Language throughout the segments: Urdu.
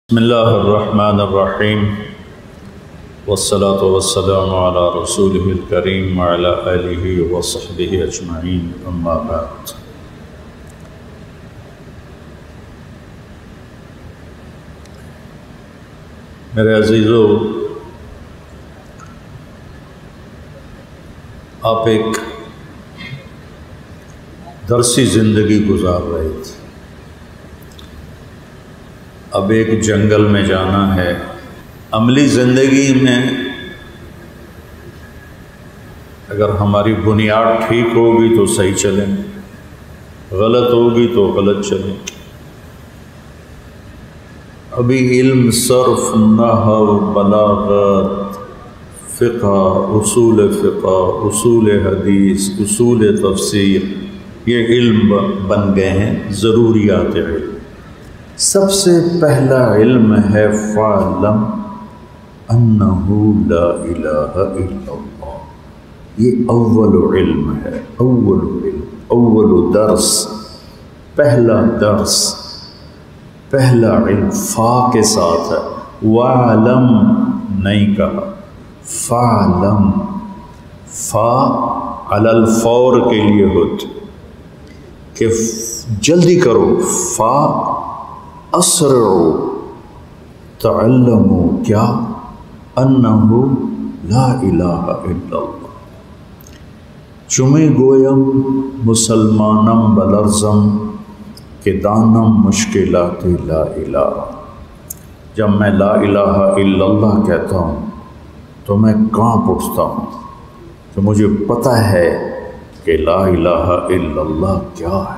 بسم اللہ الرحمن الرحیم والصلاة والسلام علی رسولہ الکریم وعلی آلہ وصحبہ اجمعین اما بعد۔ میرے عزیزو، آپ ایک درسی زندگی گزار رہے تھے، اب ایک جنگل میں جانا ہے۔ عملی زندگی میں اگر ہماری بنیاد ٹھیک ہوگی تو صحیح چلیں، غلط ہوگی تو غلط چلیں۔ ابھی علم، صرف، نحو، بلاغت، فقہ، اصول حدیث، اصول تفسیر، یہ علم بن گئے ہیں ضروریات علم۔ سب سے پہلا علم ہے فَاعْلَمْ أَنَّهُ لَا إِلَٰهَ إِلَّا اللَّهُ۔ یہ اول علم ہے، اول درس، پہلا درس، پہلا علم فا کے ساتھ ہے۔ وَاعْلَمْ نہیں کہا، فَاعْلَمْ، فا علی الفور کے لیے ہوتی کہ جلدی کرو، فا اسرعوا تعلموا کیا انہو لا الہ الا اللہ۔ چمی گویم مسلمانم بلرزم کہ دانم مشکلات لا الہ۔ جب میں لا الہ الا اللہ کہتا ہوں تو میں کانپ اٹھتا ہوں کہ مجھے پتہ ہے کہ لا الہ الا اللہ کیا ہے۔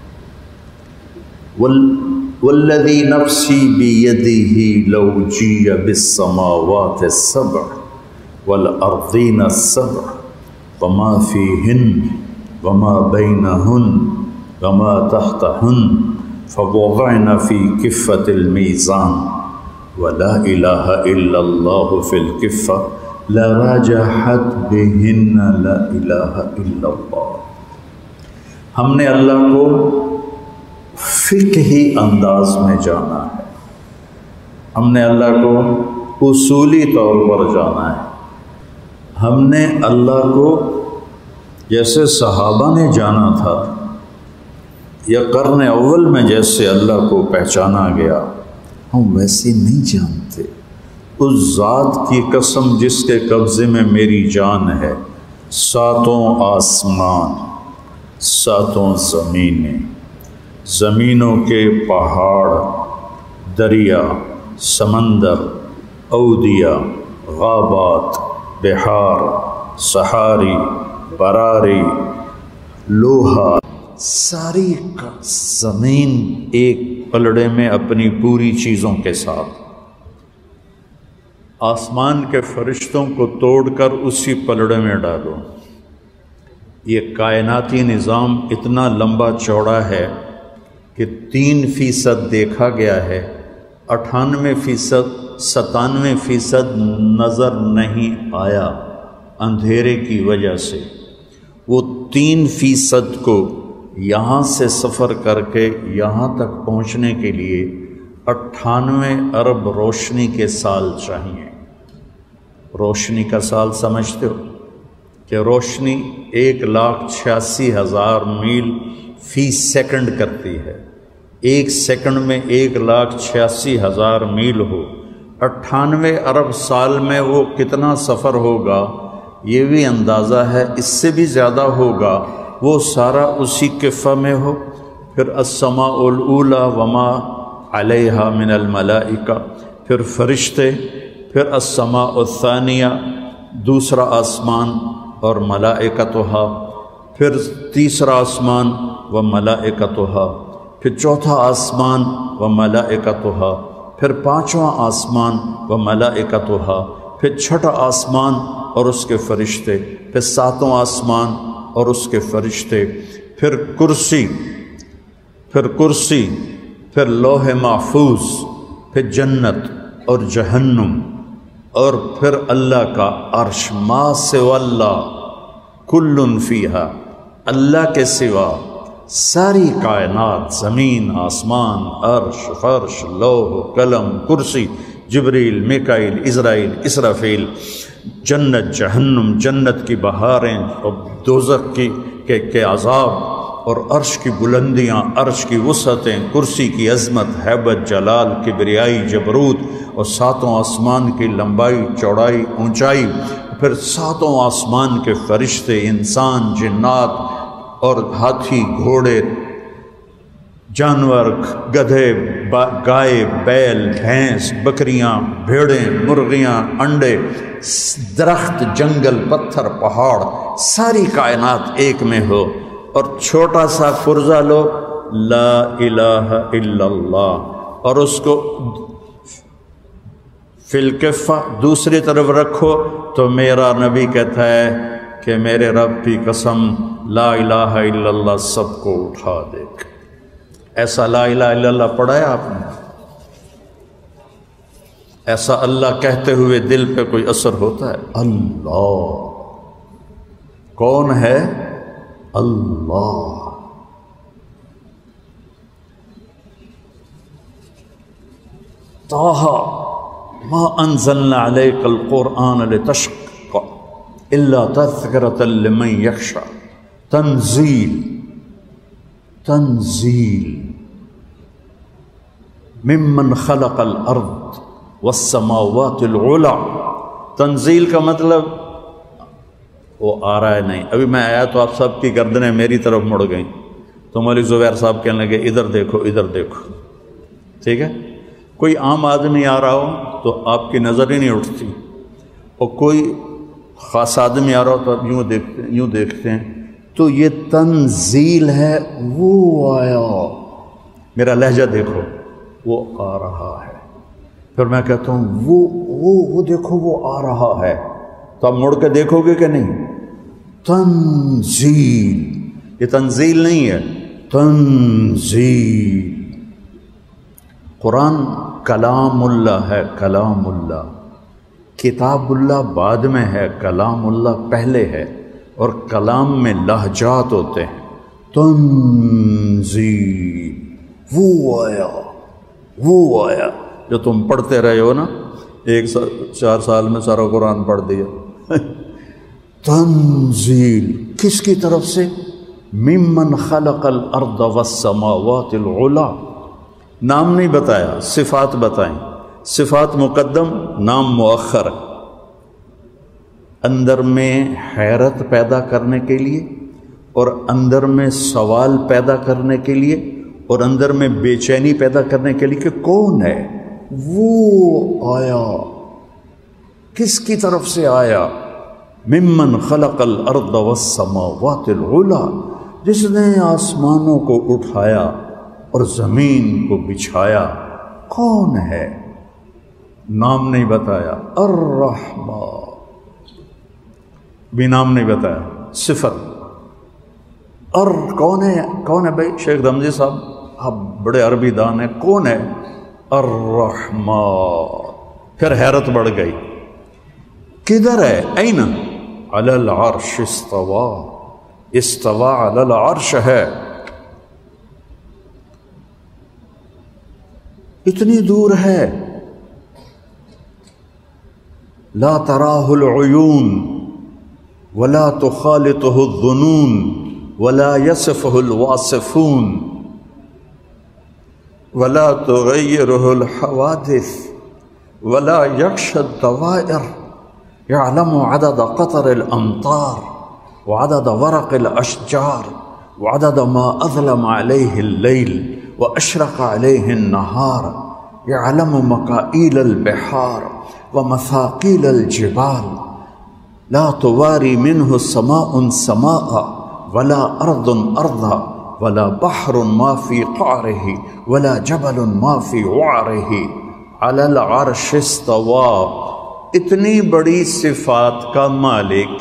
والذی نفسی بیدہ لو جی بالسماوات السبع والارضین السبع وما فیہن وما بینہن وما تحتہن فوضعن فی کفۃ الميزان ولا الہ الا اللہ فی الکفہ لراجحت بہن لا الہ الا اللہ۔ ہم نے اللہ کو فقہی انداز میں جانا ہے، ہم نے اللہ کو اصولی طور پر جانا ہے، ہم نے اللہ کو جیسے صحابہ نے جانا تھا یا قرن اول میں جیسے اللہ کو پہچانا گیا، ہم ویسے نہیں جانتے۔ اس ذات کی قسم جس کے قبضے میں میری جان ہے، ساتوں آسمان، ساتوں زمینیں، زمینوں کے پہاڑ، دریا، سمندر، اودیا، غابات، بحار، صحاری، براری، لوہا، ساری زمین ایک پلڑے میں اپنی پوری چیزوں کے ساتھ، آسمان کے فرشتوں کو توڑ کر اسی پلڑے میں ڈالو۔ یہ کائناتی نظام اتنا لمبا چوڑا ہے کہ 3% دیکھا گیا ہے، 98%، 97% نظر نہیں آیا اندھیرے کی وجہ سے۔ وہ 3% کو یہاں سے سفر کر کے یہاں تک پہنچنے کے لیے 98 ارب روشنی کے سال چاہیے۔ روشنی کا سال سمجھتے ہو کہ روشنی 1,86,000 میل فی سیکنڈ کرتی ہے۔ ایک سیکنڈ میں 1,86,000 میل ہو، 98 ارب سال میں وہ کتنا سفر ہوگا یہ بھی اندازہ ہے، اس سے بھی زیادہ ہوگا۔ وہ سارا اسی کفہ میں ہو۔ پھر السماء الاولی وما علیہا من الملائکہ، پھر فرشتے، پھر السماء الثانیہ دوسرا آسمان اور ملائکتہا، پھر تیسرا آسمان و ملائکتہا، پھر چوتھا آسمان و ملائکتہا، پھر پانچواں آسمان و ملائکتہا، پھر چھٹا آسمان اور اس کے فرشتے، پھر ساتواں آسمان اور اس کے فرشتے، پھر کرسی، پھر لوح محفوظ، پھر جنت اور جہنم، اور پھر اللہ کا عرش۔ ما سوى اللہ کل فیہا، اللہ کے سوا ساری کائنات، زمین، آسمان، عرش، فرش، لوح، قلم، کرسی، جبریل، میکائیل، عزرائیل، اسرافیل، جنت، جہنم، جنت کی بہاریں اور دوزخ کے عذاب، اور عرش کی بلندیاں، عرش کی وسعتیں، کرسی کی عظمت، ہیبت، جلال، کبریائی، جبروت، اور ساتوں آسمان کی لمبائی، چوڑائی، اونچائی، پھر ساتوں آسمان کے فرشتے، انسان، جنات اور ہاتھی، گھوڑے، جانور، گدھے، گائے، بیل، بھینس، بکریاں، بھیڑیں، مرغیاں، انڈے، درخت، جنگل، پتھر، پہاڑ، ساری کائنات ایک میں ہو، اور چھوٹا سا پرزہ لو، لا الہ الا اللہ، اور اس کو فی الکفہ دوسری طرف رکھو، تو میرا نبی کہتا ہے کہ میرے رب کی قسم لا الہ الا اللہ سب کو اٹھا دے گا۔ ایسا لا الہ الا اللہ پڑھا ہے آپ نے؟ ایسا اللہ کہتے ہوئے دل پہ کوئی اثر ہوتا ہے؟ اللہ کون ہے؟ اللہ۔ طٰہٰ ما انزلنا علیک القرآن لتشقى الا تذکرۃ لمن یخشی، تنزیل ممن خلق الارض والسماوات العلی۔ تنزیل کا مطلب وہ آ رہا ہے نہیں، ابھی میں آیا تو آپ سب کی گردنیں میری طرف مڑ گئیں، تو مولوی زبیر صاحب کہنے لگے ادھر دیکھو ادھر دیکھو، ٹھیک ہے؟ کوئی عام آدمی آ رہا ہو تو آپ کی نظر ہی نہیں اٹھتی، اور کوئی خاص آدمی آ رہا ہو تو آپ یوں دیکھتے ہیں، تو یہ تنزیل ہے، وہ آیا، میرا لہجہ دیکھو، وہ آ رہا ہے۔ پھر میں کہتا ہوں وہ دیکھو وہ آ رہا ہے، تو آپ مڑ کے دیکھو گے کہ نہیں؟ تنزیل، یہ تنزیل نہیں ہے، تنزیل۔ قرآن کلام اللہ ہے، کلام اللہ، کتاب اللہ بعد میں ہے، کلام اللہ پہلے ہے، اور کلام میں لہجات ہوتے ہیں۔ تنزیل، وہ آیا جو تم پڑھتے رہے ہو نا، 4 سال میں سارا قرآن پڑھ دیا۔ تنزیل کس کی طرف سے؟ ممن خلق الارض والسماوات العلی۔ نام نہیں بتایا، صفات بتائیں، صفات مقدم، نام مؤخر، اندر میں حیرت پیدا کرنے کے لیے، اور اندر میں سوال پیدا کرنے کے لیے، اور اندر میں بے چینی پیدا کرنے کے لیے کہ کون ہے وہ آیا، کس کی طرف سے آیا؟ ممن خلق الارض والسماوات العلی، جس نے آسمانوں کو اٹھایا اور زمین کو بچھایا۔ کون ہے؟ نام نہیں بتایا۔ الرحمن بھی نام نہیں بتایا، صفت۔ اور کون ہے بھائی؟ شیخ رمضی صاحب آپ بڑے عربی دان ہیں، کون ہے؟ الرحمن۔ پھر حیرت بڑھ گئی، کدھر ہے؟ این؟ علی العرش استوا، استوا علی العرش ہے، اتنی دور ہے، لا تراہ العیون ولا تخالطہ الظنون ولا یصفہ الواصفون ولا تغیرہ الحوادث ولا یخشى الدوائر، يعلم عدد قطر الامطار وعدد ورق الاشجار وعدد ما اظلم عليه الليل واشرق عليه النهار، يعلم مكائيل البحار ومثاقيل الجبال، لا تواري منه سماء سماء ولا أرض أرضا ولا بحر ما في قعره ولا جبل ما في وعره، على العرش استوى۔ اتنی بڑی صفات کا مالک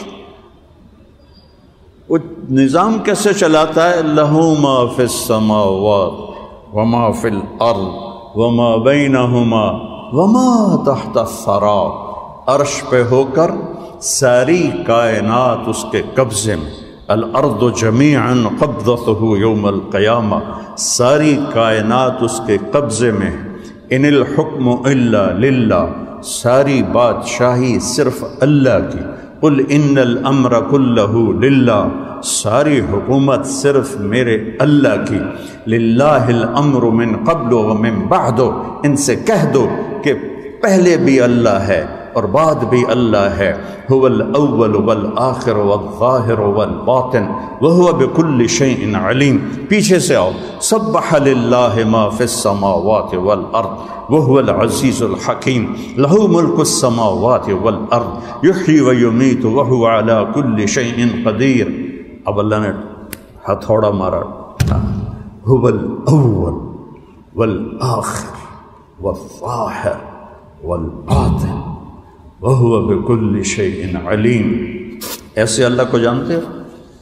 وہ نظام کیسے چلاتا ہے؟ لہو ما فی السماوات وما فی الارض وما بینہما وما تحت الثری، عرش پہ ہو کر ساری کائنات اس کے قبضے میں، الارض جمیعا قبضتہ یوم القیامہ، ساری کائنات اس کے قبضے میں ہے۔ ان الحکم الا للہ، ساری بادشاہی صرف اللہ کی۔ قل ان الامر کلہ للہ، ساری حکومت صرف میرے اللہ کی۔ للہ الامر من قبل ومن بعد، ان سے کہہ دو کہ پہلے بھی اللہ ہے اور بعد بھی اللہ ہے۔ هو الاول والآخر والظاہر والباطن وهو بكل شيء علیم۔ پیچھے سے آؤ، سبح للہ ما فی السماوات والارض وهو العزیز الحکیم، له ملک السماوات والارض یحیی ویمیت وهو على كل شيء قدیر۔ اب اللہ نے ہتھوڑا مارا، هو الاول والآخر والظاہر والباطن وَهُوَ بِكُلِّ شَيْءٍ عَلِيمٍ۔ ایسے اللہ کو جانتے ہو؟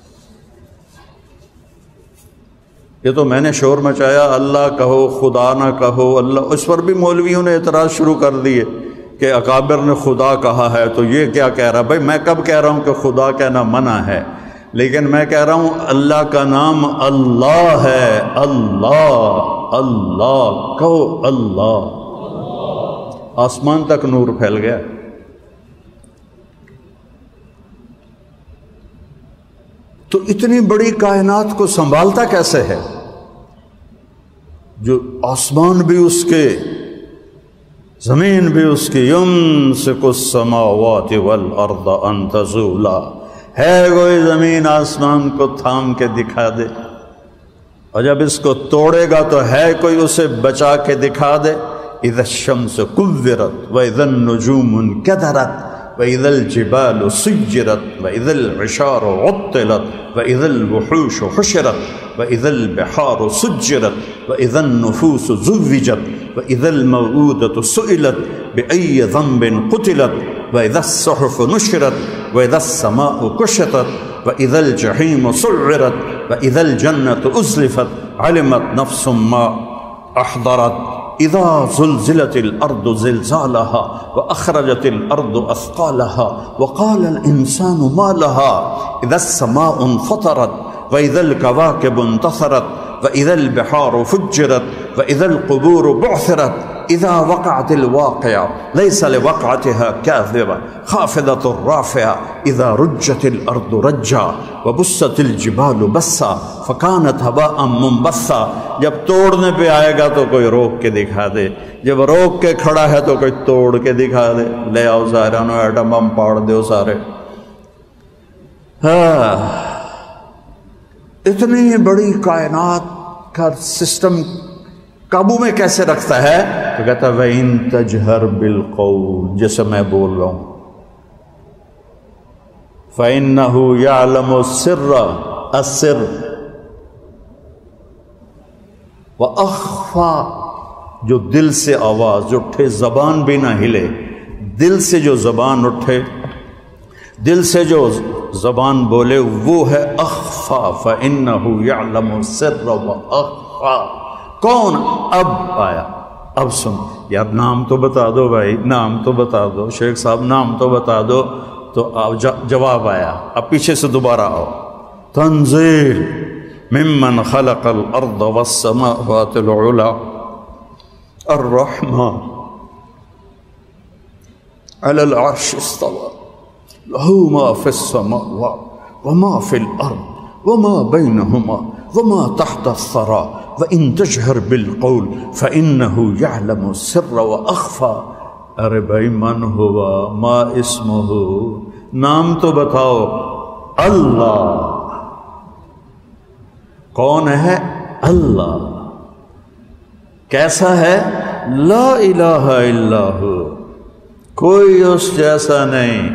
یہ تو میں نے شور مچایا اللہ کہو خدا نہ کہو اللہ، اس پر بھی مولویوں نے اعتراض شروع کر دیے کہ اکابر نے خدا کہا ہے تو یہ کیا کہہ رہا ہے؟ بھائی میں کب کہہ رہا ہوں کہ خدا کہنا منع ہے، لیکن میں کہہ رہا ہوں اللہ کا نام اللہ ہے۔ اللہ اللہ کہو، اللہ، آسمان تک نور پھیل گیا۔ تو اتنی بڑی کائنات کو سنبھالتا کیسے ہے؟ جو آسمان بھی اس کے، زمین بھی اس کی۔ یمسک السماوات والارض ان تزولا، ہے کوئی زمین آسمان کو تھام کے دکھا دے؟ اور جب اس کو توڑے گا تو ہے کوئی اسے بچا کے دکھا دے؟ اذا الشمس کورت واذا النجوم انکدرت وَإِذَا الْجِبَالُ سُيِّرَتْ وَإِذَا الْعِشَارُ عُطِّلَتْ وَإِذَا الْوُحُوشُ حُشِرَتْ وَإِذَا الْبِحَارُ سُجِّرَتْ وَإِذَا النُّفُوسُ زُوِّجَتْ وَإِذَا الْمَوْءُودَةُ سُئِلَتْ بِأَيِّ ذَنبٍ قُتِلَتْ وَإِذَا الصُّحُفُ نُشِرَتْ وَإِذَا السَّمَاءُ كُشِطَتْ وَإِذَا الْجَحِيمُ سُعِّرَتْ وَإِذَا الْجَنَّةُ أُزْلِفَتْ عَلِمَتْ نَفْسٌ مَّا أَحْضَرَتْ اذا زلزلت الارض زلزالها واخرجت الارض اثقالها وقال الانسان ما لها اذا السماء انفطرت واذا الكواكب انتثرت واذا البحار فجرت واذا القبور بعثرت اذا وقعت الواقعة ليس لوقعتها كاذبة خافضة رافعة اذا رجت الارض رجا وبست الجبال بسا فكانت هباء منبثا۔ جب توڑنے پہ آئے گا تو کوئی روک کے دکھا دے، جب روک کے کھڑا ہے تو کوئی توڑ کے دکھا دے۔ لے آؤ ظاہرانو ایٹم بم پاڑ دیو سارے۔ اتنی بڑی کائنات کا سسٹم قابو میں کیسے رکھتا ہے؟ تو کہتا ہے وَإِن تَجْهَرْ بِالْقَوْلِ، جیسے میں بول رہا ہوں، فَإِنَّهُ يَعْلَمُ السِّرَّ، السِّرَّ وَأَخْفَى، جو دل سے آواز اٹھے، زبان بھی نہ ہلے، دل سے جو زبان اٹھے، دل سے جو زبان بولے وہ ہے اخفا۔ فَإِنَّهُ يَعْلَمُ السِّرَّ وَأَخْفَى۔ کون؟ اب آیا، اب سن یار، نام تو بتا دو بھائی، نام تو بتا دو شیخ صاحب، نام تو بتا دو۔ تو جواب آیا، اب پیچھے سے دوبارہ آؤ۔ تنزیل ممن خلق الارض والسماوات العلا الرحمن على العرش استوى له ما في السماوات وما في الارض وما بينهما وما تحت الثرى وَإِن تَجْهَرْ بِالْقَوْلِ فَإِنَّهُ يَعْلَمُ السِّرَّ وَأَخْفَى۔ ارے بھائی من ہوا ما اسمہ، نام تو بتاؤ۔ اللہ، کون ہے؟ اللہ۔ کیسا ہے؟ لا الہ الا ہو، کوئی اس جیسا نہیں،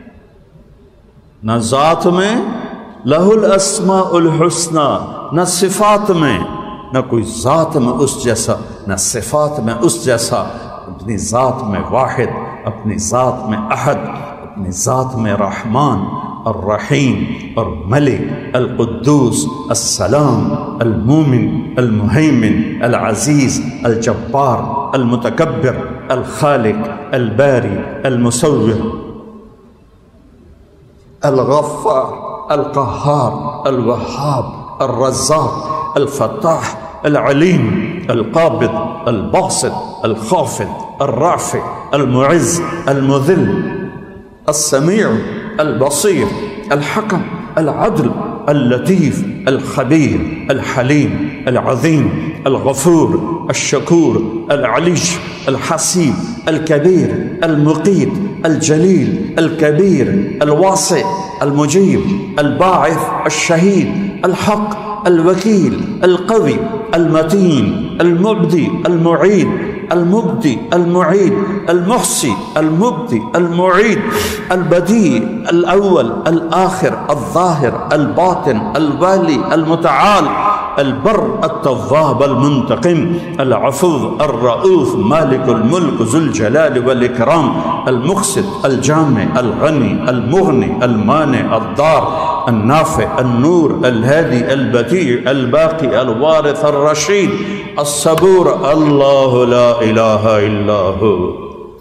نہ ذات میں لہ الاسماء الحسنى، نہ صفات میں، نہ کوئی ذات میں اس جیسا، نہ صفات میں اس جیسا۔ اپنی ذات میں واحد، اپنی ذات میں احد، اپنی ذات میں رحمان الرحیم اور ملک القدوس السلام المومن المہیمن العزیز الجبار المتکبر الخالق الباری المصور الغفار القهار الوهاب الرزاق الفتاح العليم القابض الباسط الخافض الرافع المعز المذل السميع البصير الحكم العدل اللطيف الخبير الحليم العظيم الغفور الشكور العلي الحسيب الكبير المقيت الجليل الكبير الواسع المجيب الباعث الشهيد الحق الوكيل القوي المتين المبدي المعيد المبدي المعيد المحصي المبدي المعيد البديع الأول الآخر الظاهر الباطن الوالي المتعال البر التواب المنتقم العفو الرؤوف مالك الملك ذو الجلال والإكرام المقسط الجامع الغني المغني المانع الضار النافع النور الهادي البديع الباقي الوارث الرشيد الصبور الله لا إله إلا هو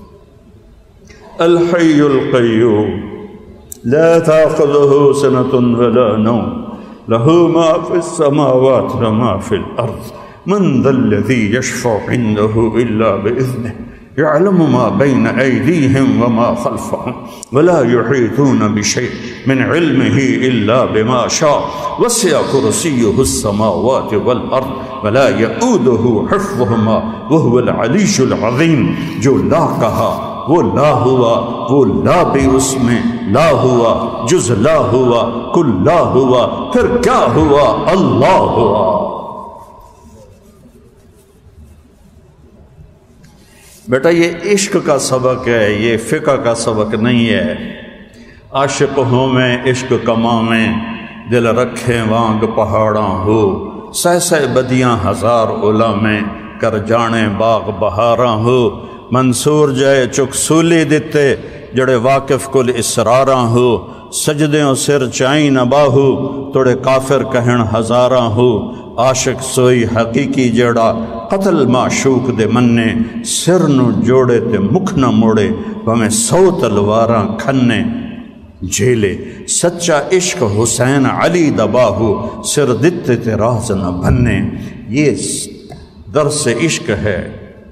الحي القيوم لا تأخذه سنة ولا نوم له ما في السماوات وما في الأرض من ذا الذي يشفع عنده إلا بإذنه يعلم ما بين أيديهم وما خلفهم ولا يحيطون بشيء من علمه إلا بما شاء وسع كرسيه السماوات والأرض ولا يؤوده حفظهما وهو العلي العظيم جو لا کہا وہ لا ہوا وہ لا بھی اس میں لا ہوا جز لا ہوا کل لا ہوا پھر کیا ہوا اللہ ہوا. بیٹا یہ عشق کا سبق ہے، یہ فقہ کا سبق نہیں ہے. عاشق ہوں میں عشق کماں میں دل رکھے وانگ پہاڑاں ہو سہ سہ بدیاں ہزار اولا میں کر جانے باغ بہاراں ہو. منصور جائے چک سولی دیتے جڑے واقف کل اسراراں ہو سجدیوں سر چائیں نہ باہو توڑے کافر کہن ہزاراں ہو. عاشق سوئی حقیقی جڑا قتل معشوق دے مننے سر نو جوڑے تے مکھ نہ موڑے ہمیں 100 تلواراں کھنے جھیلے. سچا عشق حسین علی دباہو سر دتے تے راز نہ بھنے. یہ درس عشق ہے.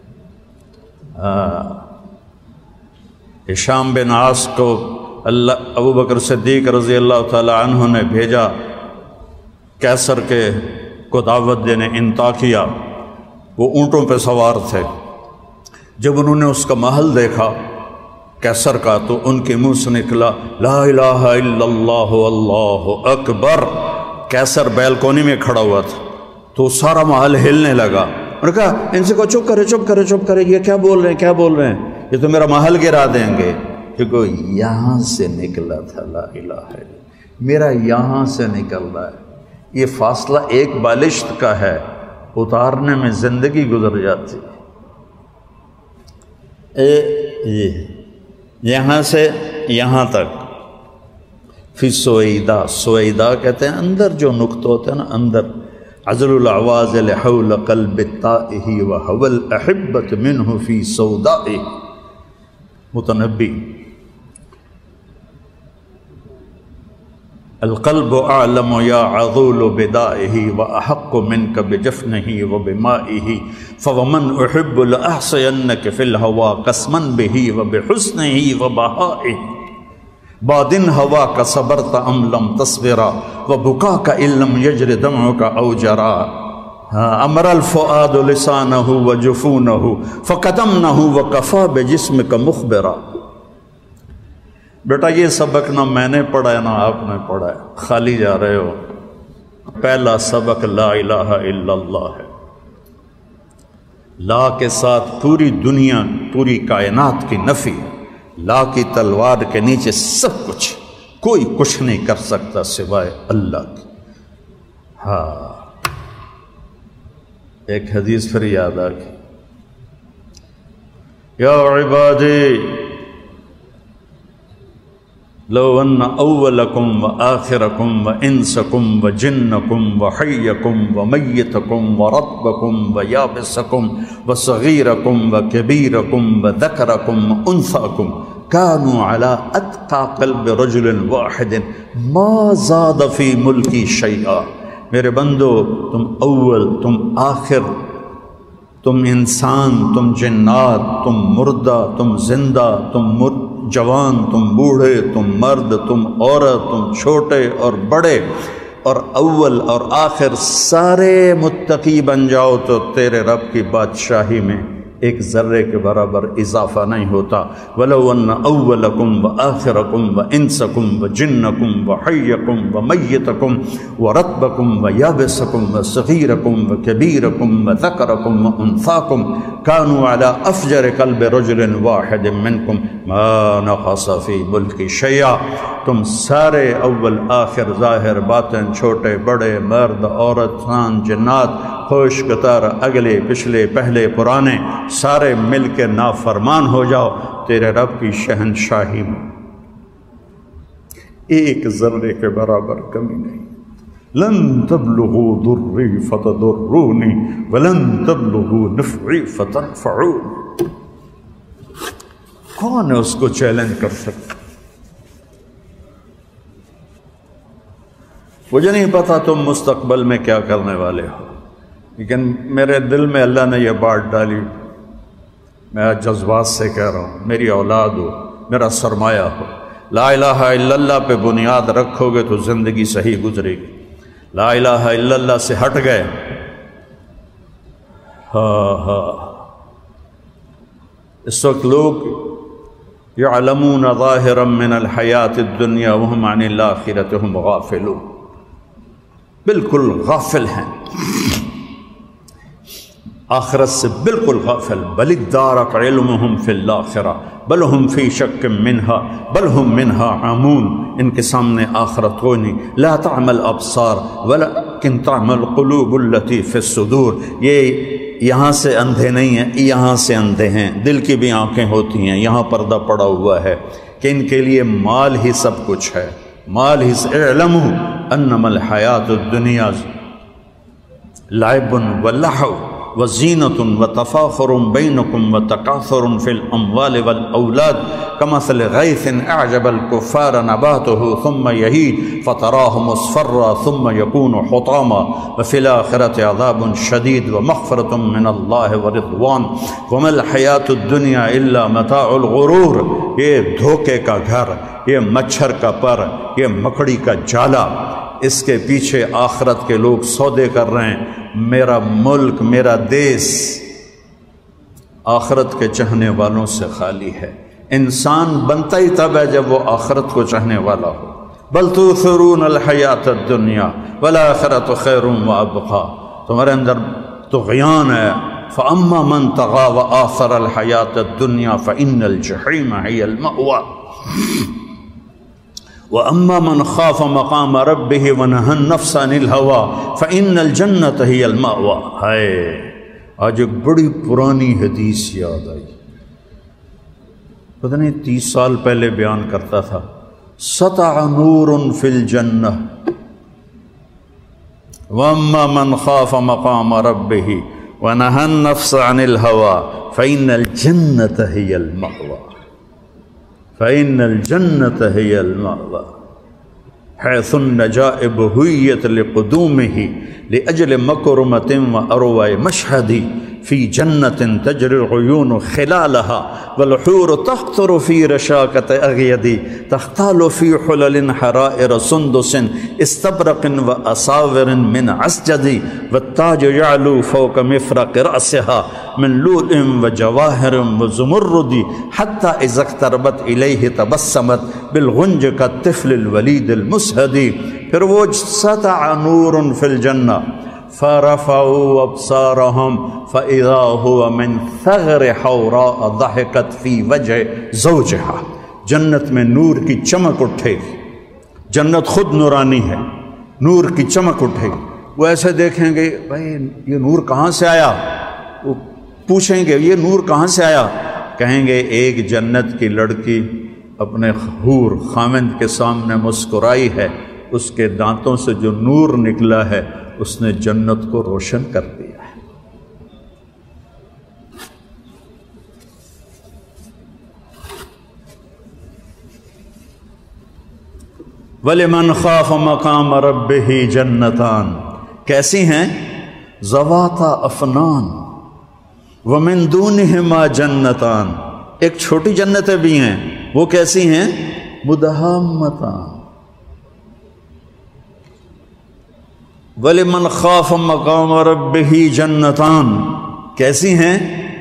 ہشام بن عاص کو ابو بکر صدیق رضی اللہ تعالی عنہ نے بھیجا کیسر کے کو دعوت دینے انطاکیہ. وہ اونٹوں پہ سوار تھے. جب انہوں نے اس کا محل دیکھا کیسر کا تو ان کے منہ سے نکلا لا الہ الا اللہ اللہ اکبر. کیسر بیلکونی میں کھڑا ہوا تھا تو سارا محل ہلنے لگا. انہوں نے کہا ان سے کو چپ کرے چپ کرے چپ کرے، یہ کیا بول رہے ہیں کیا بول رہے ہیں، یہ تو میرا محل گرا دیں گے. کیونکہ یہاں سے نکلا تھا لا الہ الا میرا یہاں سے نکل رہا ہے. یہ فاصلہ ایک بالشت کا ہے، اتارنے میں زندگی گزر جاتی. یہاں سے یہاں تک فی سویدہ. سویدہ کہتے ہیں اندر جو نقطہ ہوتے ہیں نا اندر. عزل العوازل حول قلب الطائه وهو الأحبة منه في سودائه. متنبی. القلب أعلم يا عذول بدائه وأحق منك بجفنه وبمائه فومن أحب لأحصينك في الهوى قسما به وبحسنه وبهائه. بادن ہوا کا صبرت ام لم تصبرا وبكاك ان لم يجر دمعك او جرا. امر الفؤاد لسانه وجفونه فقدمنه وكفى بجسمك مخبرا. بیٹا یہ سبق نہ میں نے پڑھا ہے نہ آپ نے پڑھا ہے، خالی جا رہے ہو. پہلا سبق لا الہ الا اللہ ہے. لا کے ساتھ پوری دنیا پوری کائنات کی نفی ہے. لا کی تلوار کے نیچے سب کچھ، کوئی کچھ نہیں کر سکتا سوائے اللہ کی. ہاں ایک حدیث پھر یاد آ گئی. یا عبادی لو ان اولکم و آخرکم و انسکم و جنکم و حیکم و میتکم و رطبکم و یابسکم و صغیرکم و کبیرکم و ذکرکم و انثاکم کانوا علی اتقى قلب رجل واحد ما زاد فی ملکی شیئا۔ میرے بندو، تم اول، تم آخر، تم انسان، تم جنات، تم مردہ، تم زندہ، تم جوان، تم بوڑھے، تم مرد، تم عورت، تم چھوٹے اور بڑے، اور اول اور آخر سارے متقی بن جاؤ تو تیرے رب کی بادشاہی میں ایک ذرے کے برابر اضافہ نہیں ہوتا۔ وَلَوْ أَنَّ أَوَّلَكُمْ وَآخِرَكُمْ وَإِنسَكُمْ وَجِنَّكُمْ وَحَيَّكُمْ وَمَيِّتَكُمْ وَرَطْبَكُمْ وَيَابِسَكُمْ وَصَغِيرَكُمْ وَكَبِيرَكُمْ وَذَكَرَكُمْ وَأُنثَاكُمْ كَانُوا عَلَى أَفْجَرِ قَلْبِ رَجُلٍ وَاحِدٍ مِّنْكُمْ مَا نَقَصَ فِي مُلْكِ شَيْئًا۔ تم سارے اول آخر ظاہر باطن، چھوٹے بڑے، مرد عورت، انسان جنات، خوش قطار، اگلے پچھلے پہلے پرانے، سارے مل کے نافرمان ہو جاؤ، تیرے رب کی شہنشاہی میں ایک ذرے کے برابر کمی نہیں۔ لن تبلغوا ضری فتضرونی ولن تبلغوا نفعی فتنفعونی۔ کون ہے اس کو چیلنج کر سکتا؟ مجھے نہیں پتا تم مستقبل میں کیا کرنے والے ہو، لیکن میرے دل میں اللہ نے یہ بات ڈالی، میں جذبات سے کہہ رہا ہوں، میری اولاد ہو، میرا سرمایہ ہو، لا الہ الا اللہ پہ بنیاد رکھو گے تو زندگی صحیح گزرے گی۔ لا الہ الا اللہ سے ہٹ گئے، اس وقت لوگ یعلمون ظاہرا من الحیات الدنیا وہم عن الآخرۃ ہم غافلون، بالکل غافل ہیں، آخرت سے بالکل غافل۔ بل ادارک علمہم فی الآخرہ بل ہم فی شک منہا بل ہم منہا عامون۔ ان کے سامنے آخرت کوئی نہیں۔ لا تعمل ابصار ولکن تعمل قلوب التی فی الصدور۔ یہ یہاں سے اندھے نہیں ہیں، یہاں سے اندھے ہیں، دل کی بھی آنکھیں ہوتی ہیں، یہاں پردہ پڑا ہوا ہے کہ ان کے لیے مال ہی سب کچھ ہے، مال ہی اعلموا انما الحیات الدنیا لعب ولہو وزینۃ وتفاخر بینکم وتکاثر فی الاموال والاولاد کمثل غیث اعجب الکفار نباتہ ثم یہیج فتراہ مصفرا ثم یکون حطاما وفی الآخرۃ عذاب شدید ومغفرۃ من اللہ ورضوان وما الحیات الدنیا الا متاع الغرور۔ یہ دھوکے کا گھر، یہ مچھر کا پر، یہ مکڑی کا جالا، اس کے پیچھے آخرت کے لوگ سودے کر رہے ہیں۔ میرا ملک، میرا دیس آخرت کے چاہنے والوں سے خالی ہے۔ انسان بنتا ہی تب ہے جب وہ آخرت کو چاہنے والا ہو۔ بل تؤثرون الحیات الدنیا والآخرۃ خیر وابقی۔ تمہارے اندر طغیان ہے۔ فاما من طغى وآثر الحیات الدنیا فإن الجحیم ہی المأوی وَأَمَّا مَنْ خَافَ مَقَامَ رَبِّهِ وَنَهَى النَّفْسَ عَنِ الْهَوَىٰ فَإِنَّ الْجَنَّةَ هِيَ الْمَأْوَىٰ۔ ہے آج ایک بڑی پرانی حدیث یاد آئی، پتہ نہیں 30 سال پہلے بیان کرتا تھا۔ سطع نور فی الجنہ وَأَمَّا مَنْ خَافَ مَقَامَ رَبِّهِ وَنَهَى النَّفْسَ عَنِ الْهَوَىٰ فَإِنَّ الْجَنَّةَ هِيَ الْمَأْوَىٰ فإن الجنة هي المأوى حيث النجائب هيت لقدومه لأجل مكرمة وأروى مشهد في جنة تجري العيون خلالها والحور تخطر في رشاقة أغيد تختال في حلل حرائر سندس استبرق وأصاور من عسجد والتاج يعلو فوق مفرق رأسها من لؤلؤ وجواهر وزمرد حتى إذا اقتربت إليه تبسمت بالغنج كالطفل الوليد المسهد۔ پھر وہ سطع نور في الجنة فرفعوا أبصارهم فإذا هو من ثغر حوراء ضحكت في وجه زوجها۔ جنت میں نور کی چمک اٹھے گی، جنت خود نورانی ہے، نور کی چمک اٹھے گی۔ وہ ایسے دیکھیں گے بھائی یہ نور کہاں سے آیا، وہ پوچھیں گے یہ نور کہاں سے آیا، کہیں گے ایک جنت کی لڑکی اپنے حور خاوند کے سامنے مسکرائی ہے، اس کے دانتوں سے جو نور نکلا ہے اس نے جنت کو روشن کر دیا ہے۔ وَلِمَنْ خَافَ مَقَامَ رَبِّهِ جَنَّتَانِ، کیسی ہیں؟ ذَوَاتَا أَفْنَانٍ وَمِن دُونِهِمَا جَنَّتَانِ، ایک چھوٹی جنتیں بھی ہیں، وہ کیسی ہیں؟ مُدْحَامَّتَانِ۔ وَلِمَنْ خَافَ مَقَامَ رَبِّهِ جَنَّتَانِ، کیسی ہیں؟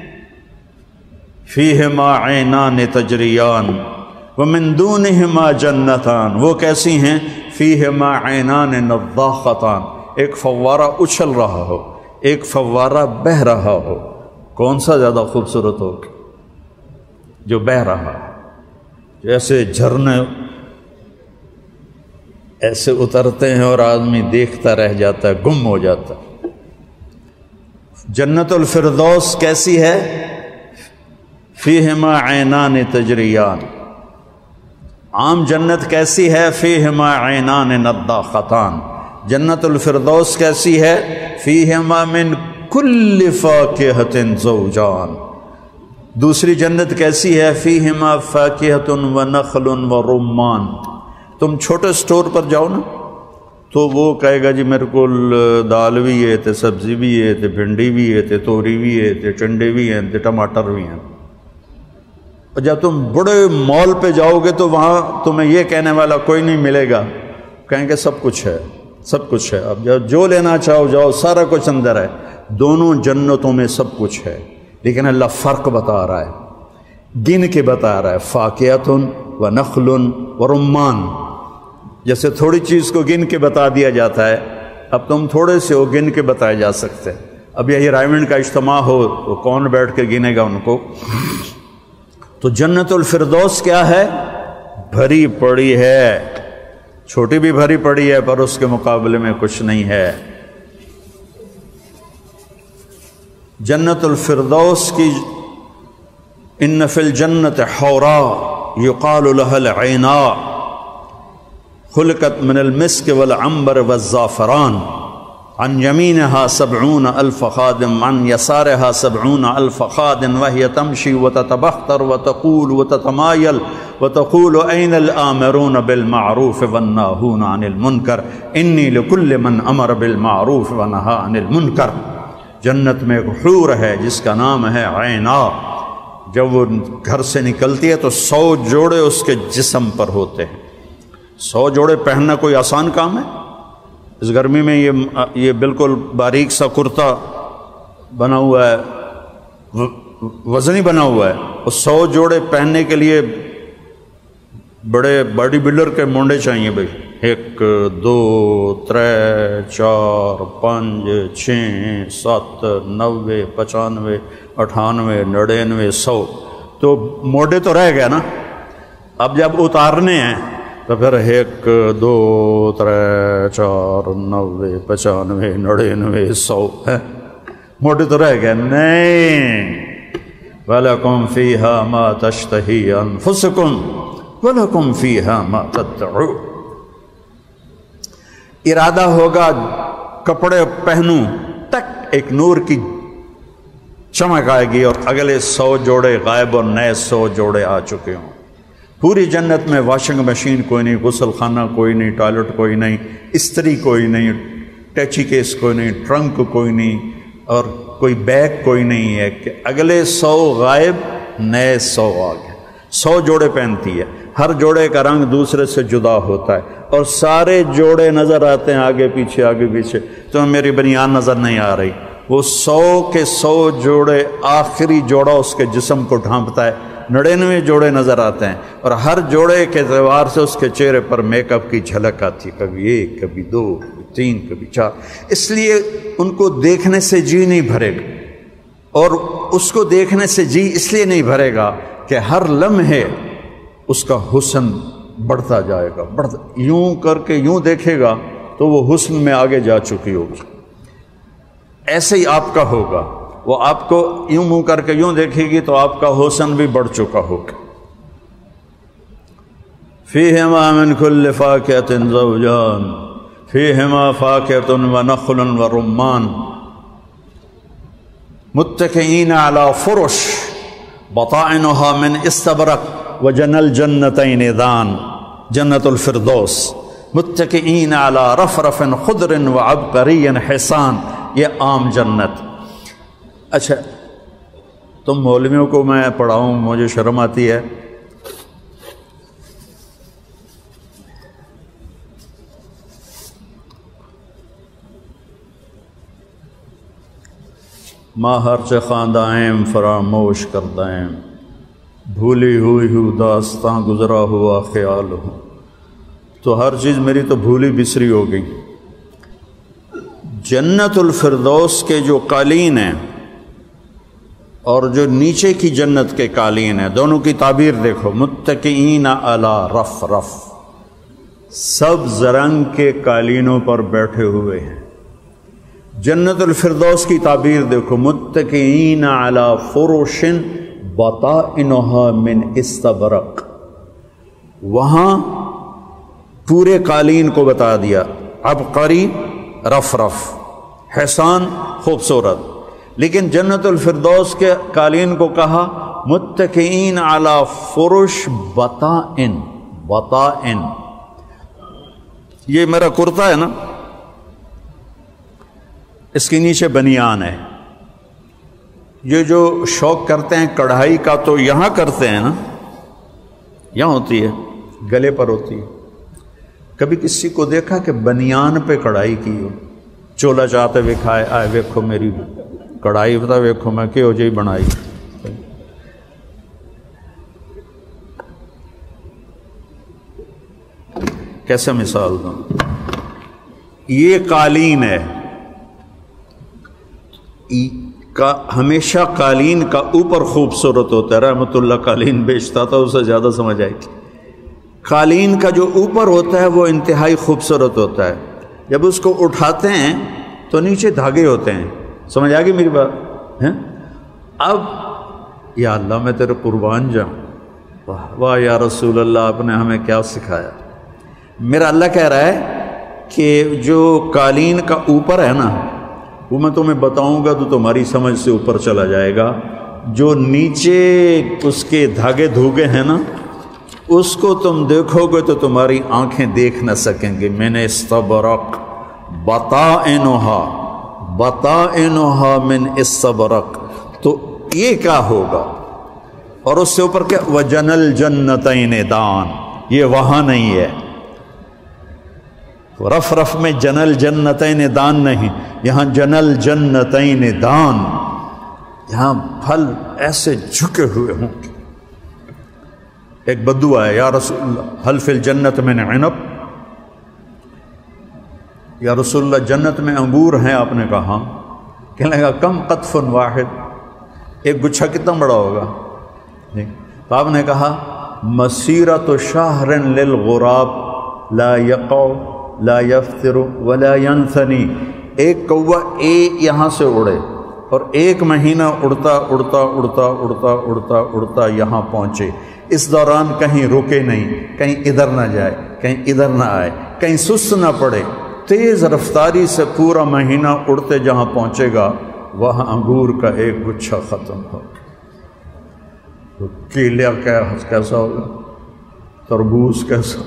فِيهِمَا عَيْنَانِ تَجْرِيَانِ وَمِن دُونِهِمَا جَنَّتَانِ، وہ کیسی ہیں؟ فِيهِمَا عَيْنَانِ نَضَّاخَتَانِ، ایک فوارہ اچھل رہا ہو، ایک فوارہ بہہ رہا ہو، کون سا زیادہ خوبصورت ہو؟ جو بہہ رہا ہے، جیسے جھرنے ایسے اترتے ہیں اور آدمی دیکھتا رہ جاتا ہے، گم ہو جاتا ہے۔ جنت الفردوس کیسی ہے؟ فیہما عینان تجریان۔ عام جنت کیسی ہے؟ فیہما عینان نضاختان۔ جنت الفردوس کیسی ہے؟ فیہما من کل فاکہۃ زوجان۔ دوسری جنت کیسی ہے؟ فیہما فاکہۃ ونخل ورمان۔ تم چھوٹے سٹور پر جاؤ نا تو وہ کہے گا جی میرے کو دال بھی ہے تے سبزی بھی ہے تے بھنڈی بھی ہے تے توری بھی ہے تے ٹنڈے بھی ہیں تے ٹماٹر بھی ہیں۔ اور جب تم بڑے مال پہ جاؤ گے تو وہاں تمہیں یہ کہنے والا کوئی نہیں ملے گا، کہیں گے سب کچھ ہے، سب کچھ ہے، اب جو لینا چاہو جاؤ، سارا کچھ اندر ہے۔ دونوں جنتوں میں سب کچھ ہے، لیکن اللہ فرق بتا رہا ہے، گن کے بتا رہا ہے۔ فاکہۃ ونخل ورمان، جیسے تھوڑی چیز کو گن کے بتا دیا جاتا ہے، اب تم تھوڑے سے ہو گن کے بتائے جا سکتے ہیں۔ اب یہی رائمنڈ کا اجتماع ہو تو کون بیٹھ کے گنے گا ان کو؟ تو جنت الفردوس کیا ہے؟ بھری پڑی ہے، چھوٹی بھی بھری پڑی ہے پر اس کے مقابلے میں کچھ نہیں ہے۔ جنت الفردوس کی ان فی الجنت حورا یقال لها العیناء خلقت من المسک والعنبر والزعفران عن يمينها 70,000 خادم عن يسارها 70,000 خادم وهي تمشي وتتبختر وتقول وتتمايل وتقول أين الآمرون بالمعروف والناهون عن المنكر إني لكل من أمر بالمعروف ونهى عن المنكر۔ جنت میں ایک حور ہے جس کا نام ہے عینا، جب وہ گھر سے نکلتی ہے تو 100 جوڑے اس کے جسم پر ہوتے ہیں۔ 100 جوڑے پہننا کوئی آسان کام ہے؟ اس گرمی میں یہ بالکل باریک سا کرتا بنا ہوا ہے، وزنی بنا ہوا ہے، اور 100 جوڑے پہننے کے لیے بڑے باڈی بلڈر کے مونڈے چاہیے بھائی۔ 1 2 3 4 5 6 7 90 95 98 99 100 تو موڈے تو رہ گیا نا۔ اب جب اتارنے ہیں تو پھر 1 2 3 4 90 95 99 100 ہے، موٹے تو رہ گئے نہیں۔ وَلَكُمْ فِيهَا مَا تَشْتَهِي أَنفُسُكُمْ وَلَكُمْ فِيهَا مَا تَدَّعُونَ۔ ارادہ ہوگا کپڑے پہنوں، ٹک ایک نور کی چمک آئے گی اور اگلے 100 جوڑے غائب اور نئے 100 جوڑے آ چکے ہوں۔ پوری جنت میں واشنگ مشین کوئی نہیں، غسل خانہ کوئی نہیں، ٹوائلٹ کوئی نہیں، استری کوئی نہیں، ٹیچی کیس کوئی نہیں، ٹرنک کوئی نہیں، اور کوئی بیگ کوئی نہیں ہے کہ اگلے 100 غائب نئے 100 آ گئے۔ 100 جوڑے پہنتی ہے، ہر جوڑے کا رنگ دوسرے سے جدا ہوتا ہے اور سارے جوڑے نظر آتے ہیں آگے پیچھے آگے پیچھے۔ تو میری بنیان نظر نہیں آ رہی، وہ 100 کے 100 جوڑے، آخری جوڑا اس کے جسم کو ڈھانپتا ہے، 99 جوڑے نظر آتے ہیں، اور ہر جوڑے کے اعتبار سے اس کے چہرے پر میک اپ کی جھلک آتی، کبھی 1 کبھی 2 کبھی 3 کبھی 4۔ اس لیے ان کو دیکھنے سے جی نہیں بھرے گا، اور اس کو دیکھنے سے جی اس لیے نہیں بھرے گا کہ ہر لمحے اس کا حسن بڑھتا جائے گا، یوں کر کے یوں دیکھے گا تو وہ حسن میں آگے جا چکی ہوگی۔ ایسے ہی آپ کا ہوگا، وہ آپ کو یوں منہ کر کے یوں دیکھے گی تو آپ کا حسن بھی بڑھ چکا ہوگا۔ فیہما من کل فاکہۃ زوجان فیہما فاکہۃ ونخل ورمان متکئین علی فرش بطائنها من استبرق وجنى الجنتین دان۔ جنت الفردوس متکئین علی رفرف خضر وعبقری حسان، یہ عام جنت۔ اچھا تم مولویوں کو میں پڑھاؤں، مجھے شرم آتی ہے۔ ماں ہرچ خواندائیں فراموش کردائیں، بھولی ہوئی ہوں داستاں گزرا ہوا خیال ہوں۔ تو ہر چیز میری تو بھولی بسری ہو گئی۔ جنت الفردوس کے جو قالین ہیں اور جو نیچے کی جنت کے قالین ہیں، دونوں کی تعبیر دیکھو، متکئین علی رفرف، سبز رنگ کے قالینوں پر بیٹھے ہوئے ہیں۔ جنت الفردوس کی تعبیر دیکھو، متکئین علی فرش بطائنها من استبرق، وہاں پورے قالین کو بتا دیا، عبقری رفرف، حسان خوبصورت، لیکن جنت الفردوس کے قالین کو کہا متکئین علی فرش بطائن، بطائن، یہ میرا کرتا ہے نا، اس کے نیچے بنیان ہے۔ یہ جو شوق کرتے ہیں کڑھائی کا تو یہاں کرتے ہیں نا، یہاں ہوتی ہے، گلے پر ہوتی ہے۔ کبھی کسی کو دیکھا کہ بنیان پہ کڑھائی کی ہو؟ چولا چاہتے ہوئے کھائے، آئے ویکھو میری کڑھائی پتا ویکھو میں کہ ہو جی بنائی۔ کیسے مثال دوں؟ یہ قالین ہے، ہمیشہ قالین کا اوپر خوبصورت ہوتا ہے۔ رحمت اللہ قالین بیچتا تھا، اسے زیادہ سمجھ آئے گی۔ قالین کا جو اوپر ہوتا ہے وہ انتہائی خوبصورت ہوتا ہے، جب اس کو اٹھاتے ہیں تو نیچے دھاگے ہوتے ہیں۔ سمجھ آ گئی میری بات؟ اب یا اللہ میں تیرے قربان جاؤں، واہ واہ یا رسول اللہ، آپ نے ہمیں کیا سکھایا۔ میرا اللہ کہہ رہا ہے کہ جو قالین کا اوپر ہے نا، وہ میں تمہیں بتاؤں گا تو تمہاری سمجھ سے اوپر چلا جائے گا۔ جو نیچے اس کے دھاگے دھوگے ہیں نا، اس کو تم دیکھو گے تو تمہاری آنکھیں دیکھ نہ سکیں گے۔ میں نے استبرق بطائنہا، بطائنہا من استبرق، تو یہ کیا ہوگا؟ اور اس سے اوپر کیا؟ وجنل جنتین دان، یہ وہاں نہیں ہے۔ رف رف میں جنل جنتین دان نہیں، یہاں جنل جنتین دان، یہاں پھل ایسے جھکے ہوئے ہوں گے۔ ایک بدو آیا، یا رسول اللہ حل فی الجنت من عنب، یا رسول اللہ جنت میں انگور ہیں؟ آپ نے کہا، کہنے لگا کم قطف واحد، ایک گچھا کتنا بڑا ہوگا؟ تو آپ نے کہا مسیرۃ شہر للغراب لا یقع لا یفتر ولا ینثنی، ایک کوا یہاں سے اڑے اور ایک مہینہ اڑتا اڑتا اڑتا اڑتا اڑتا اڑتا یہاں پہنچے، اس دوران کہیں رکے نہیں، کہیں ادھر نہ جائے، کہیں ادھر نہ آئے، کہیں سست نہ پڑے، تیز رفتاری سے پورا مہینہ اڑتے جہاں پہنچے گا وہاں انگور کا ایک گچھا ختم ہو۔ تو کیلا کیسا ہوگا؟ تربوز کیسا؟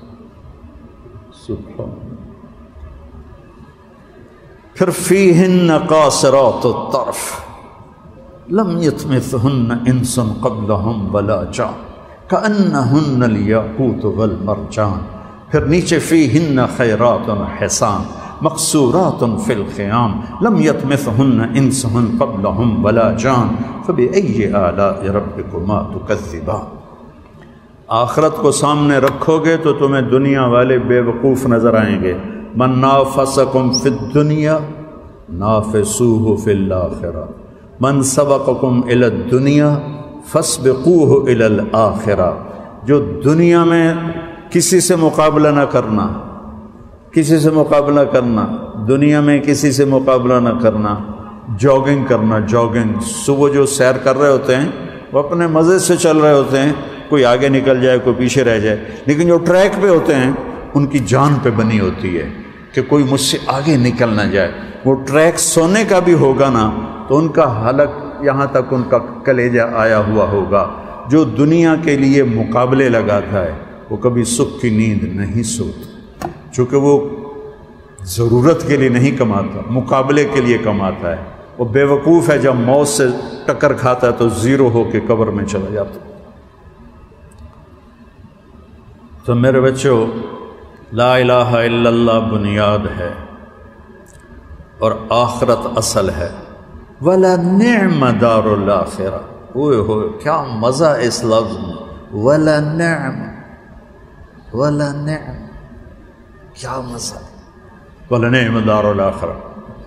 پھر فیہن قاصرات الطرف لم یطمثہن انس قبلہم ولا جان کأنہن الیاقوت والمرجان، پھر نیچے فیہن خیرات حسان مقصورات فی الخیام لم یطمثہن انس قبلہم ولا جان فبأی آلاء ربکما تکذبان۔ آخرت کو سامنے رکھو گے تو تمہیں دنیا والے بے وقوف نظر آئیں گے۔ من نافسکم فی الدنیا نافسوہ فی الآخرہ، من سبقکم الی الدنیا فاسبقوہ الی الآخرہ۔ جو دنیا میں کسی سے مقابلہ نہ کرنا، کسی سے مقابلہ کرنا، دنیا میں کسی سے مقابلہ نہ کرنا، جاگنگ کرنا، جاگنگ، صبح جو سیر کر رہے ہوتے ہیں وہ اپنے مزے سے چل رہے ہوتے ہیں، کوئی آگے نکل جائے کوئی پیچھے رہ جائے، لیکن جو ٹریک پہ ہوتے ہیں ان کی جان پہ بنی ہوتی ہے کہ کوئی مجھ سے آگے نکل نہ جائے۔ وہ ٹریک سونے کا بھی ہوگا نا تو ان کا حلق یہاں تک ان کا کلیجہ آیا ہوا ہوگا۔ جو دنیا کے لیے مقابلے لگاتا ہے وہ کبھی سکھ کی نیند نہیں سوتا۔ چونکہ وہ ضرورت کے لیے نہیں کماتا، مقابلے کے لیے کماتا ہے. وہ بے وقوف ہے، جب موت سے ٹکر کھاتا ہے تو زیرو ہو کے قبر میں چلا جاتا. تو میرے بچوں، لا الہ الا اللہ بنیاد ہے اور آخرت اصل ہے. وَلَنِعْمَ دَارُ الْآخِرَةِ، اوئے ہوئے کیا مزہ اس لفظ میں، وَلَنِعْمَ، وَلَنِعْمَ، کیا مزہ ہے. وَلَنِعْمَ دَارُ الْآخِرَةِ.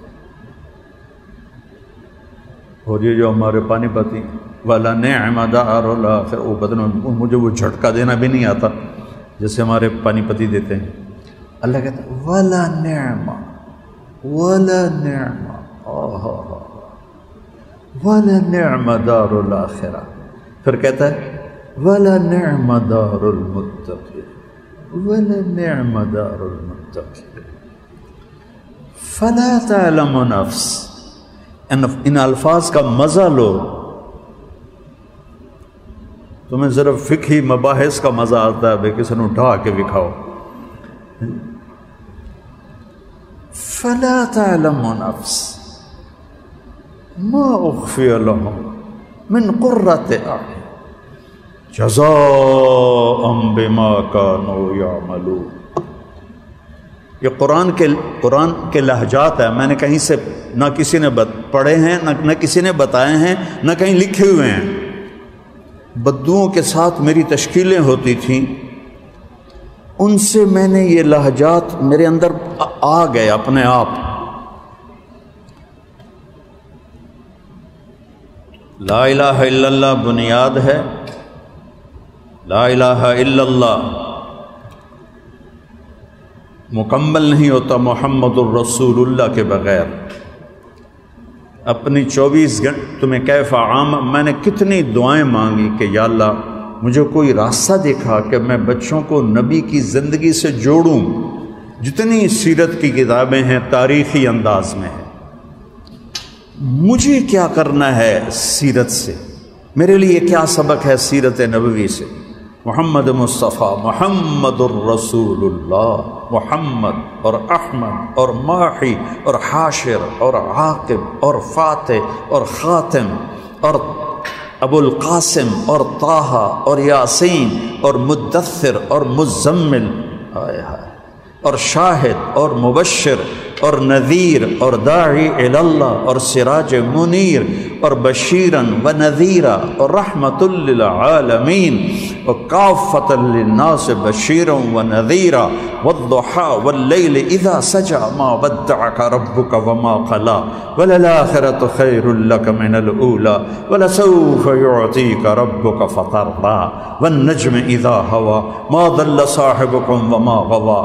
اور یہ جو ہمارے پانی پتی وَلَنِعْمَ دَارُ الْآخِرَةِ، وہ بدن مجھے وہ جھٹکا دینا بھی نہیں آتا جیسے ہمارے پانی پتی دیتے ہیں. اللہ کہتا ہے وَلَنِعْمَ، وَلَنِعْمَ، وَلَنِعْمَ دَارُ الْآخِرَةِ. پھر کہتا ہے وَلَنِعْمَ دَارُ الْمُتَّقِينَ، وَلَنِعْمَ دَارُ الْمُتَّقِينَ. فَلَا تَعْلَمُ نَفْسٌ، ان الفاظ کا مزہ لو. تمہیں صرف فقہی مباحث کا مزہ آتا ہے، بے کسی نے اٹھا کے دکھاؤ. فَلَا تَعْلَمُ نَفْسٌ مَا أُخْفِيَ لَهُم مِّن قُرَّةِ أَعْيُنٍ جَزَاءً بِمَا كَانُوا يَعْمَلُونَ. یہ قرآن کے لہجات ہیں. میں نے کہیں سے نہ کسی نے پڑھے ہیں، نہ کسی نے بتائے ہیں، نہ کہیں لکھے ہوئے ہیں. بدوؤں کے ساتھ میری تشکیلیں ہوتی تھیں، ان سے میں نے یہ لہجات میرے اندر آ گئے اپنے آپ. لا الہ الا اللہ بنیاد ہے. لا الہ الا اللہ مکمل نہیں ہوتا محمد الرسول اللہ کے بغیر. اپنی 24 گھنٹے تمہیں کیف عام میں نے کتنی دعائیں مانگی کہ یا اللہ مجھے کوئی راستہ دکھا کہ میں بچوں کو نبی کی زندگی سے جوڑوں. جتنی سیرت کی کتابیں ہیں تاریخی انداز میں ہیں، مجھے کیا کرنا ہے سیرت سے، میرے لیے کیا سبق ہے سیرت نبوی سے. محمد مصطفیٰ، محمد الرسول اللہ، محمد اور احمد اور ماحی اور حاشر اور عاقب اور فاتح اور خاتم اور ابو القاسم اور طٰہٰ اور یاسین اور مدثر اور مزمل اور شاہد اور مبشر اور نذیر اور داعی الی اللہ اور سراج منیر اور بشیراً و نذیرا اور رحمۃ للعالمین وکافۃ للناس بشیراً و نذیرا والضحیٰ واللیل اذا سجی ما ودعک ربک وما قلی وللآخرۃ خیر لک من الاولی ولسوف یعطیک ربک فترضی والنجم اذا ہوی ما ضل صاحبکم وما غوی.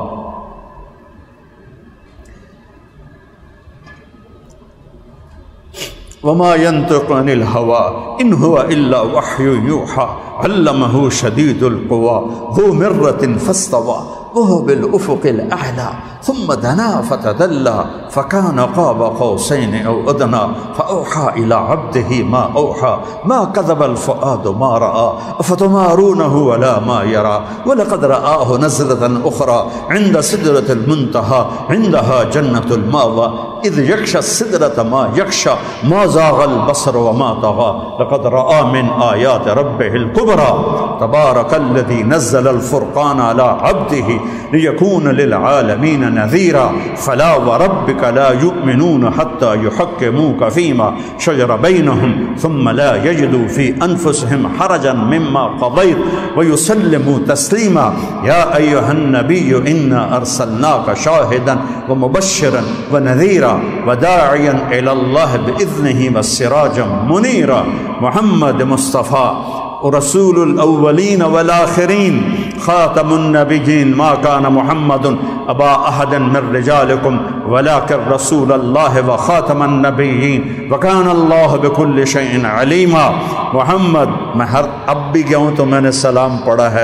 وما ينطق عن الهوى إن هو إلا وحي يوحى علمه شديد القوى ذو مرة فاستوى وهو بالأفق الأعلى ثم دنا فتدلى فكان قاب قوسين أو أدنى فأوحى إلى عبده ما أوحى ما كذب الفؤاد ما رأى أفتمارونه على ما يرى ولقد رآه نزلة أخرى عند سدرة المنتهى عندها جنة المأوى إذ يغشى السدرة ما يغشى ما زاغ البصر وما طغى لقد رأى من آيات ربه الكبرى تبارك الذي نزل الفرقان على عبده ليكون للعالمين نذيرا فلا وربك لا يؤمنون حتى يحكموك فيما شجر بينهم ثم لا يجدوا في أنفسهم حرجا مما قضيت ويسلموا تسليما يا أيها النبي إنا أرسلناك شاهدا ومبشرا ونذيرا وداعيا إلى الله بإذنه والسراجا منيرا. محمد مصطفى رسول الأولين والآخرين خاتم النبيين ما كان محمد أبا أحد من رجالكم ولكن رسول الله وخاتم النبيين وكان الله بكل شيء عليما. محمد میں اب بھی گیا ہوں تو میں نے سلام پڑھا ہے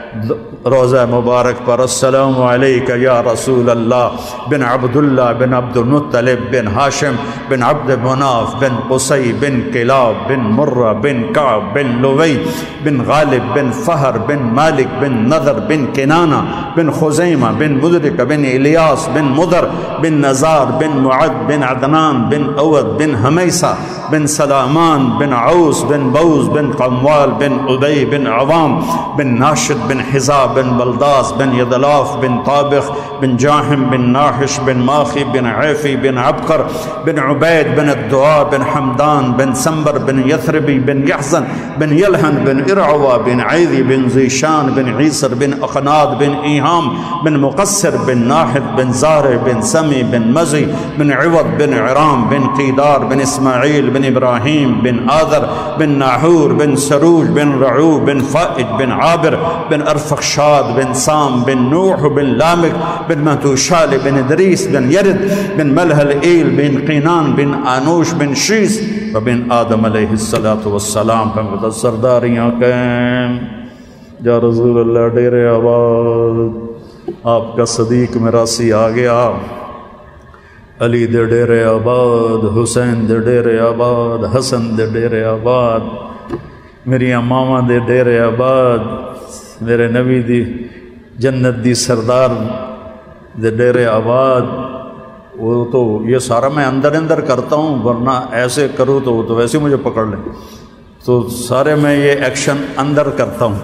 روضہ مبارک پر السلام علیک یا رسول اللہ بن عبداللہ بن عبد المطلب بن ہاشم بن عبد مناف بن قصی بن کلاب بن مرہ بن کعب بن لوی بن غالب بن فہر بن مالک بن نضر بن کنانہ بن خزیمہ بن مدرک بن الیاس بن مدر بن نزار بن معد بن عدنان بن اود بن حمیسہ بن سلامان بن عوس بن بوز بن قموال بن ابی بن عوام بن ناشد بن حزاب بن بلداس بن یدلاف بن طابخ بن جاہم بن ناحش بن ماخی بن عیفی بن عبقر بن عبید بن الدعاء بن حمدان بن سنبر بن یثربی بن یحزن بن یلحن بن ارعوا بن عیدی بن زیشان بن عیسر بن اقناد بن ایہام بن مقصر بن ناحد بن زارع بن سمی بن مزی بن عوض بن عرام بن قیدار بن اسماعیل بن ابراہیم بن آذر بن ناحور بن سروج بن رعو بن فائد بن عابر بن ارفخشاد بن سام بن نوح بن لامک بن مہتوشال بن ادریس بن یرد بن ملحل ایل بن قینان بن آنوش بن شیس وبن آدم علیہ السلام پر سرداریاں قیم یا رسول اللہ ڈیرے آباد آپ کا صدیق میراسی آ گیا، علی دے ڈیرے آباد، حسین دے ڈیرے آباد، حسن دے ڈیرے آباد، میری ماما دے ڈیرے آباد، میرے نبی دی جنت دی سردار دے ڈیرے آباد۔ وہ تو یہ سارا میں اندر کرتا ہوں، ورنہ ایسے کروں تو وہ تو ویسے مجھے پکڑ لیں، تو سارے میں یہ ایکشن اندر کرتا ہوں۔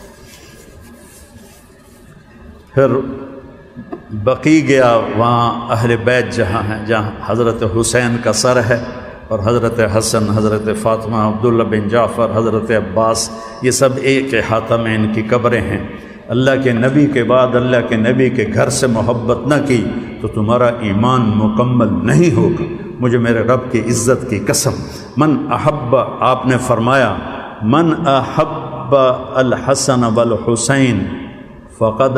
پھر بقی گیا، وہاں اہل بیت جہاں ہیں، جہاں حضرت حسین کا سر ہے اور حضرت حسن، حضرت فاطمہ، عبداللہ بن جعفر، حضرت عباس، یہ سب ایک احاطہ میں ان کی قبریں ہیں۔ اللہ کے نبی کے بعد اللہ کے نبی کے گھر سے محبت نہ کی تو تمہارا ایمان مکمل نہیں ہوگا، مجھے میرے رب کی عزت کی قسم۔ من احب، آپ نے فرمایا من احب الحسن والحسین فقد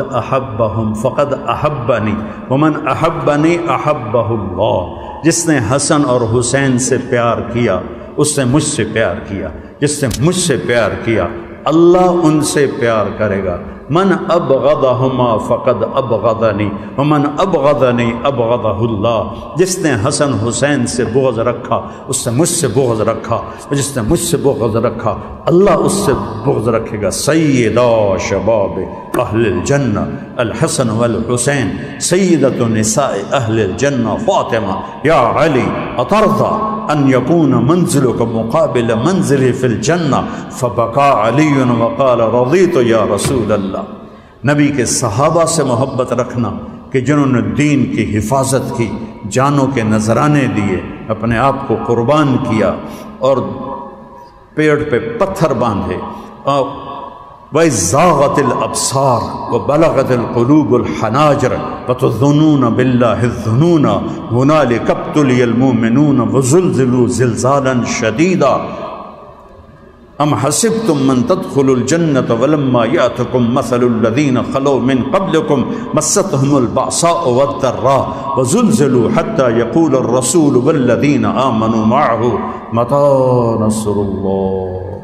احبنی ومن احبنی احبہ اللہ، جس نے حسن اور حسین سے پیار کیا اس نے مجھ سے پیار کیا، جس نے مجھ سے پیار کیا اللہ ان سے پیار کرے گا۔ من ابغضہما فقد ابغضنی ومن ابغضنی ابغضہ اللہ، جس نے حسن حسین سے بغض رکھا اس نے مجھ سے بغض رکھا، اور جس نے مجھ سے بغض رکھا اللہ اس سے بغض رکھے گا۔ سیدا شباب اہل الجنہ الحسن والحسین، سیدۃ نساء اہل الجنہ فاطمہ، یا علی اترضى ان یکون منزلک مقابل منزلی فی الجنہ، فبکا علی وقال رضیت یا رسول اللہ۔ نبی کے صحابہ سے محبت رکھنا کہ جنہوں نے دین کی حفاظت کی، جانوں کے نذرانے دیے، اپنے آپ کو قربان کیا اور پیڑ پہ پتھر باندھے، وَإِذْ زَاغَتِ الْأَبْصَارُ وَبَلَغَتِ الْقُلُوبُ الْحَنَاجِرَ وَتُظُنُّونَ بِاللَّهِ الظُّنُونَ هُنَالِكَ ابْتُلِيَ الْمُؤْمِنُونَ وَزُلْزِلُوا زِلْزَالًا شَدِيدًا ام حسبتم من تدخلوا الجنة ولما يأتكم مثل الذين خلوا من قبلكم مستهم البأساء والضراء وزلزلوا حتى يقول الرسول والذين آمنوا معه متى نصر الله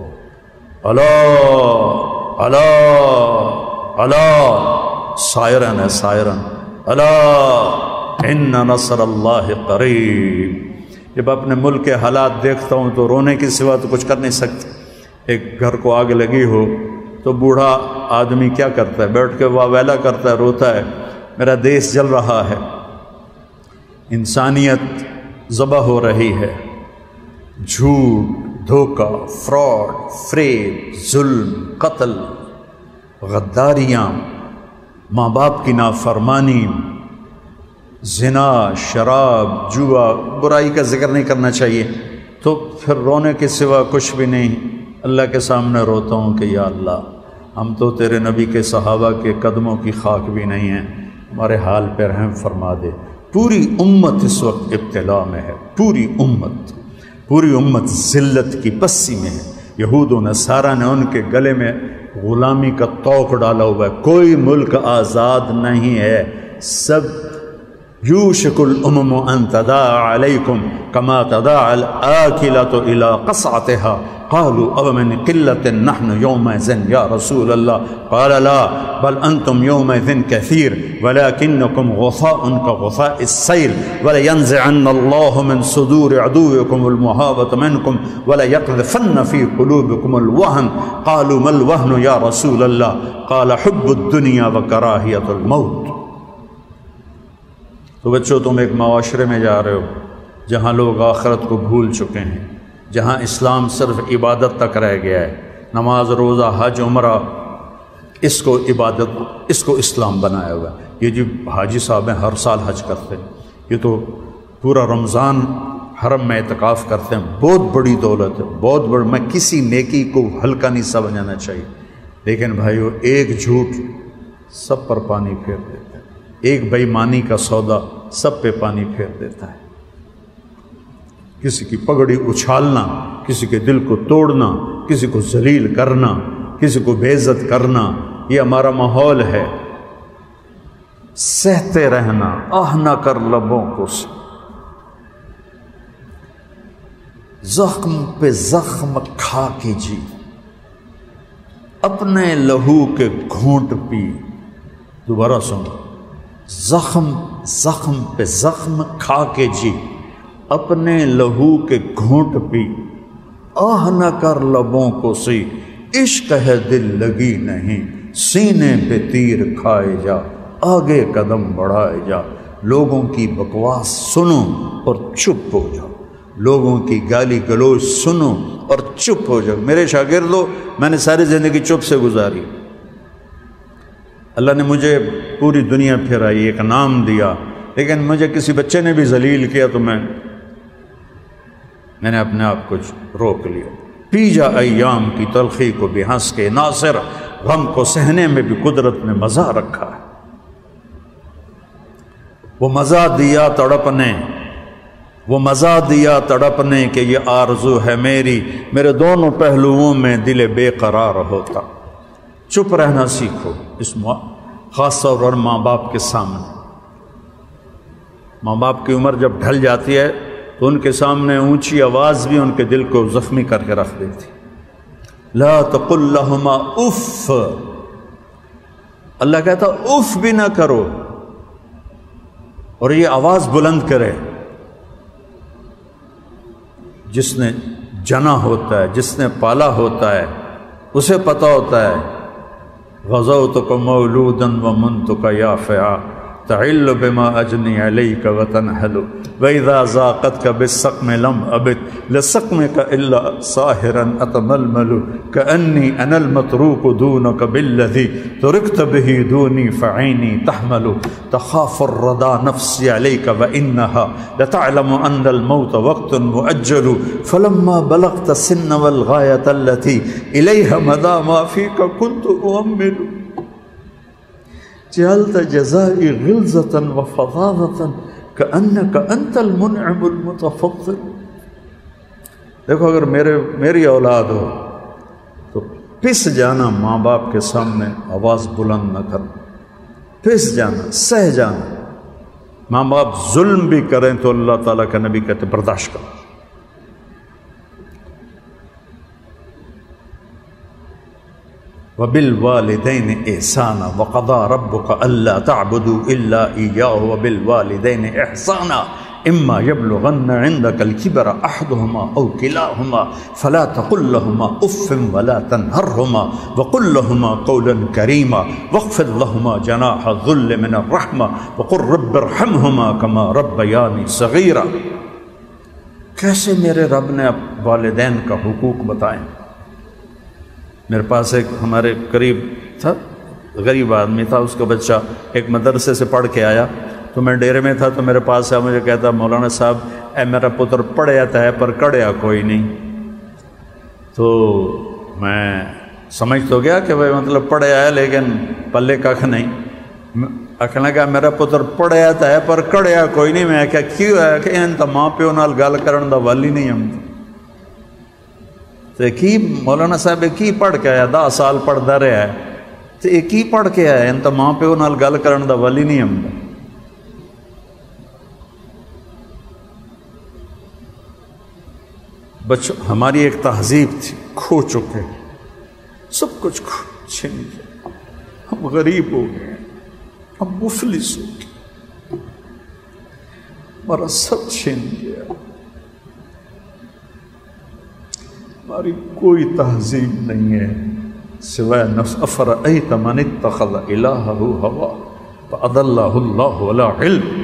ألا ألا ألا سائرن سائرن ألا إن نصر الله قریب۔ جب اپنے ملک کے حالات دیکھتا ہوں تو رونے کے سوا تو کچھ کر نہیں سکتے۔ ایک گھر کو آگ لگی ہو تو بوڑھا آدمی کیا کرتا ہے؟ بیٹھ کے واویلا کرتا ہے، روتا ہے، میرا دیش جل رہا ہے، انسانیت ذبح ہو رہی ہے، جھوٹ، دھوکہ، فراڈ، فریب، ظلم، قتل، غداریاں، ماں باپ کی نافرمانی، زنا، شراب، جوا، برائی کا ذکر نہیں کرنا چاہیے، تو پھر رونے کے سوا کچھ بھی نہیں۔ اللہ کے سامنے روتا ہوں کہ یا اللہ، ہم تو تیرے نبی کے صحابہ کے قدموں کی خاک بھی نہیں ہیں، ہمارے حال پہ رحم فرما دے۔ پوری امت اس وقت ابتلا میں ہے، پوری امت ذلت کی پسی میں ہے۔ یہود و نصارہ نے ان کے گلے میں غلامی کا طوق ڈالا ہوا ہے، کوئی ملک آزاد نہیں ہے، سب یوشک الامم ان تداعى علیکم کما تداعى الآکلۃ الی قصعتها قالوا أو من قلة نحن يومئذ يا رسول الله قال لا بل أنتم يومئذ كثير ولكنكم غثاء كغثاء السيل ولينزعن الله من صدور عدوكم المهابة منكم وليقذفن في قلوبكم الوهن قالوا ما الوهن يا رسول الله قال حب الدنيا وكراهية الموت. تو بچوں تم ایک معاشرے میں جا رہے ہو جہاں لوگ آخرت کو بھول چکے ہیں، جہاں اسلام صرف عبادت تک رہ گیا ہے، نماز روزہ حج عمرہ اس کو عبادت، اس کو اسلام بنایا ہوا ہے۔ یہ جو حاجی صاحب ہیں ہر سال حج کرتے ہیں، یہ تو پورا رمضان حرم میں اعتکاف کرتے ہیں، بہت بڑی دولت ہے، بہت بڑی، میں کسی نیکی کو ہلکا نہیں سمجھنا چاہیے، لیکن بھائیو ایک جھوٹ سب پر پانی پھیر دیتا ہے، ایک بے ایمانی کا سودا سب پہ پانی پھیر دیتا ہے۔ کسی کی پگڑی اچھالنا، کسی کے دل کو توڑنا، کسی کو ذلیل کرنا، کسی کو بے عزت کرنا، یہ ہمارا ماحول ہے۔ سہتے رہنا، آہ نہ کر لبوں کو، زخم پہ زخم کھا کے جی، اپنے لہو کے گھونٹ پی۔ دوبارہ سنو، زخم پہ زخم کھا کے جی، اپنے لہو کے گھونٹ پی، آہ نہ کر لبوں کو سی، عشق ہے دل لگی نہیں، سینے پہ تیر کھائے جا، آگے قدم بڑھائے جا۔ لوگوں کی بکواس سنو اور چپ ہو جاؤ، لوگوں کی گالی گلوچ سنو اور چپ ہو جاؤ۔ میرے شاگردوں، میں نے ساری زندگی چپ سے گزاری، اللہ نے مجھے پوری دنیا پھرائی، ایک نام دیا، لیکن مجھے کسی بچے نے بھی ذلیل کیا تو میں نے اپنے آپ کو روک لیا۔ پی جا ایام کی تلخی کو بھی ہنس کے، ناصر غم کو سہنے میں بھی قدرت نے مزہ رکھا ہے۔ وہ مزہ دیا تڑپنے، وہ مزہ دیا تڑپنے کہ یہ آرزو ہے میری، میرے دونوں پہلوؤں میں دل بے قرار ہوتا۔ چپ رہنا سیکھو، اس خاص طور پر ماں باپ کے سامنے۔ ماں باپ کی عمر جب ڈھل جاتی ہے تو ان کے سامنے اونچی آواز بھی ان کے دل کو زخمی کر کے رکھ دیتی۔ لا تقل لہما اف، اللہ کہتا اف بھی نہ کرو، اور یہ آواز بلند کرے۔ جس نے جنا ہوتا ہے، جس نے پالا ہوتا ہے، اسے پتہ ہوتا ہے غزوتک مولودا ومنتک یافعا تعل بما اجنی علیک وتنحل واذا ذاقتک بالسقم لم ابت لسقمک الا ساہرا اتململ کانی انا المتروک دونک بالذی ترکت به دونی فعینی تحمل تخاف الردى نفسی علیک وانها لتعلم ان الموت وقت مؤجل فلما بلغت السن والغایة التي الیها مدى ما فیک كنت اؤمل جعلت جزائی غلظة وفظاظة كأنك انت المنعم المتفضل۔ دیکھو اگر میری اولاد ہو تو پس جانا، ماں باپ کے سامنے آواز بلند نہ کرنا، پس جانا، سہ جانا۔ ماں باپ ظلم بھی کریں تو اللہ تعالیٰ کا نبی کہتے برداشت کرو۔ وَبِالْوَالِدَيْنِ إِحْسَانًا وَقَضَىٰ رَبُّكَ أَلَّا تَعْبُدُوا إِلَّا إِيَّاهُ وَبِالْوَالِدَيْنِ إِحْسَانًا إِمَّا يَبْلُغَنَّ عِندَكَ الْكِبَرَ أَحَدُهُمَا أَوْ كِلَاهُمَا فَلَا تَقُل لَّهُمَا أُفٍّ وَلَا تَنْهَرْهُمَا وَقُل لَّهُمَا قَوْلًا كَرِيمًا وَاخْفِضْ لَهُمَا جَنَاحَ الذُّلِّ مِنَ الرَّحْمَةِ وَقُل رَّبِّ ارْحَمْهُمَا كَمَا رَبَّيَانِي صَغِيرًا۔ کیسے میرے رب نے والدین کا حقوق بتائیں۔ میرے پاس ایک ہمارے قریب تھا، غریب آدمی تھا، اس کا بچہ ایک مدرسے سے پڑھ کے آیا تو میں ڈیرے میں تھا تو میرے پاس آیا، مجھے کہتا مولانا صاحب اے میرا پتر پڑھیا تو ہے پر کڑیا کوئی نہیں۔ تو میں سمجھ تو گیا کہ بھائی مطلب پڑھیا ہے لیکن پلے کھ نہیں۔ آخر لگا میرا پتر پڑھیا تو ہے پر کڑیا کوئی نہیں۔ میں کہا کیوں ہے کہ ان تو ماں پیو نال گل کرن دا والی نہیں ہم تو کی مولانا صاحب کی پڑھ کے آیا، 10 سال پڑھتا رہا ہے تو یہ کی پڑھ کے آیا، ان تو ماں پیو نال گل کرن دا والی نہیں ہم۔ بچوں ہماری ایک تہذیب تھی، کھو چکے ہیں، سب کچھ چھین گیا، ہم غریب ہو گئے، ہم مفلس ہو گئے، ہمارا سب چھین گیا، ہماری کوئی تہذیب نہیں ہے سوائے نفس۔ افرأیت من اتخذ الہہ ہوا فاضلہ اللہ علی علم۔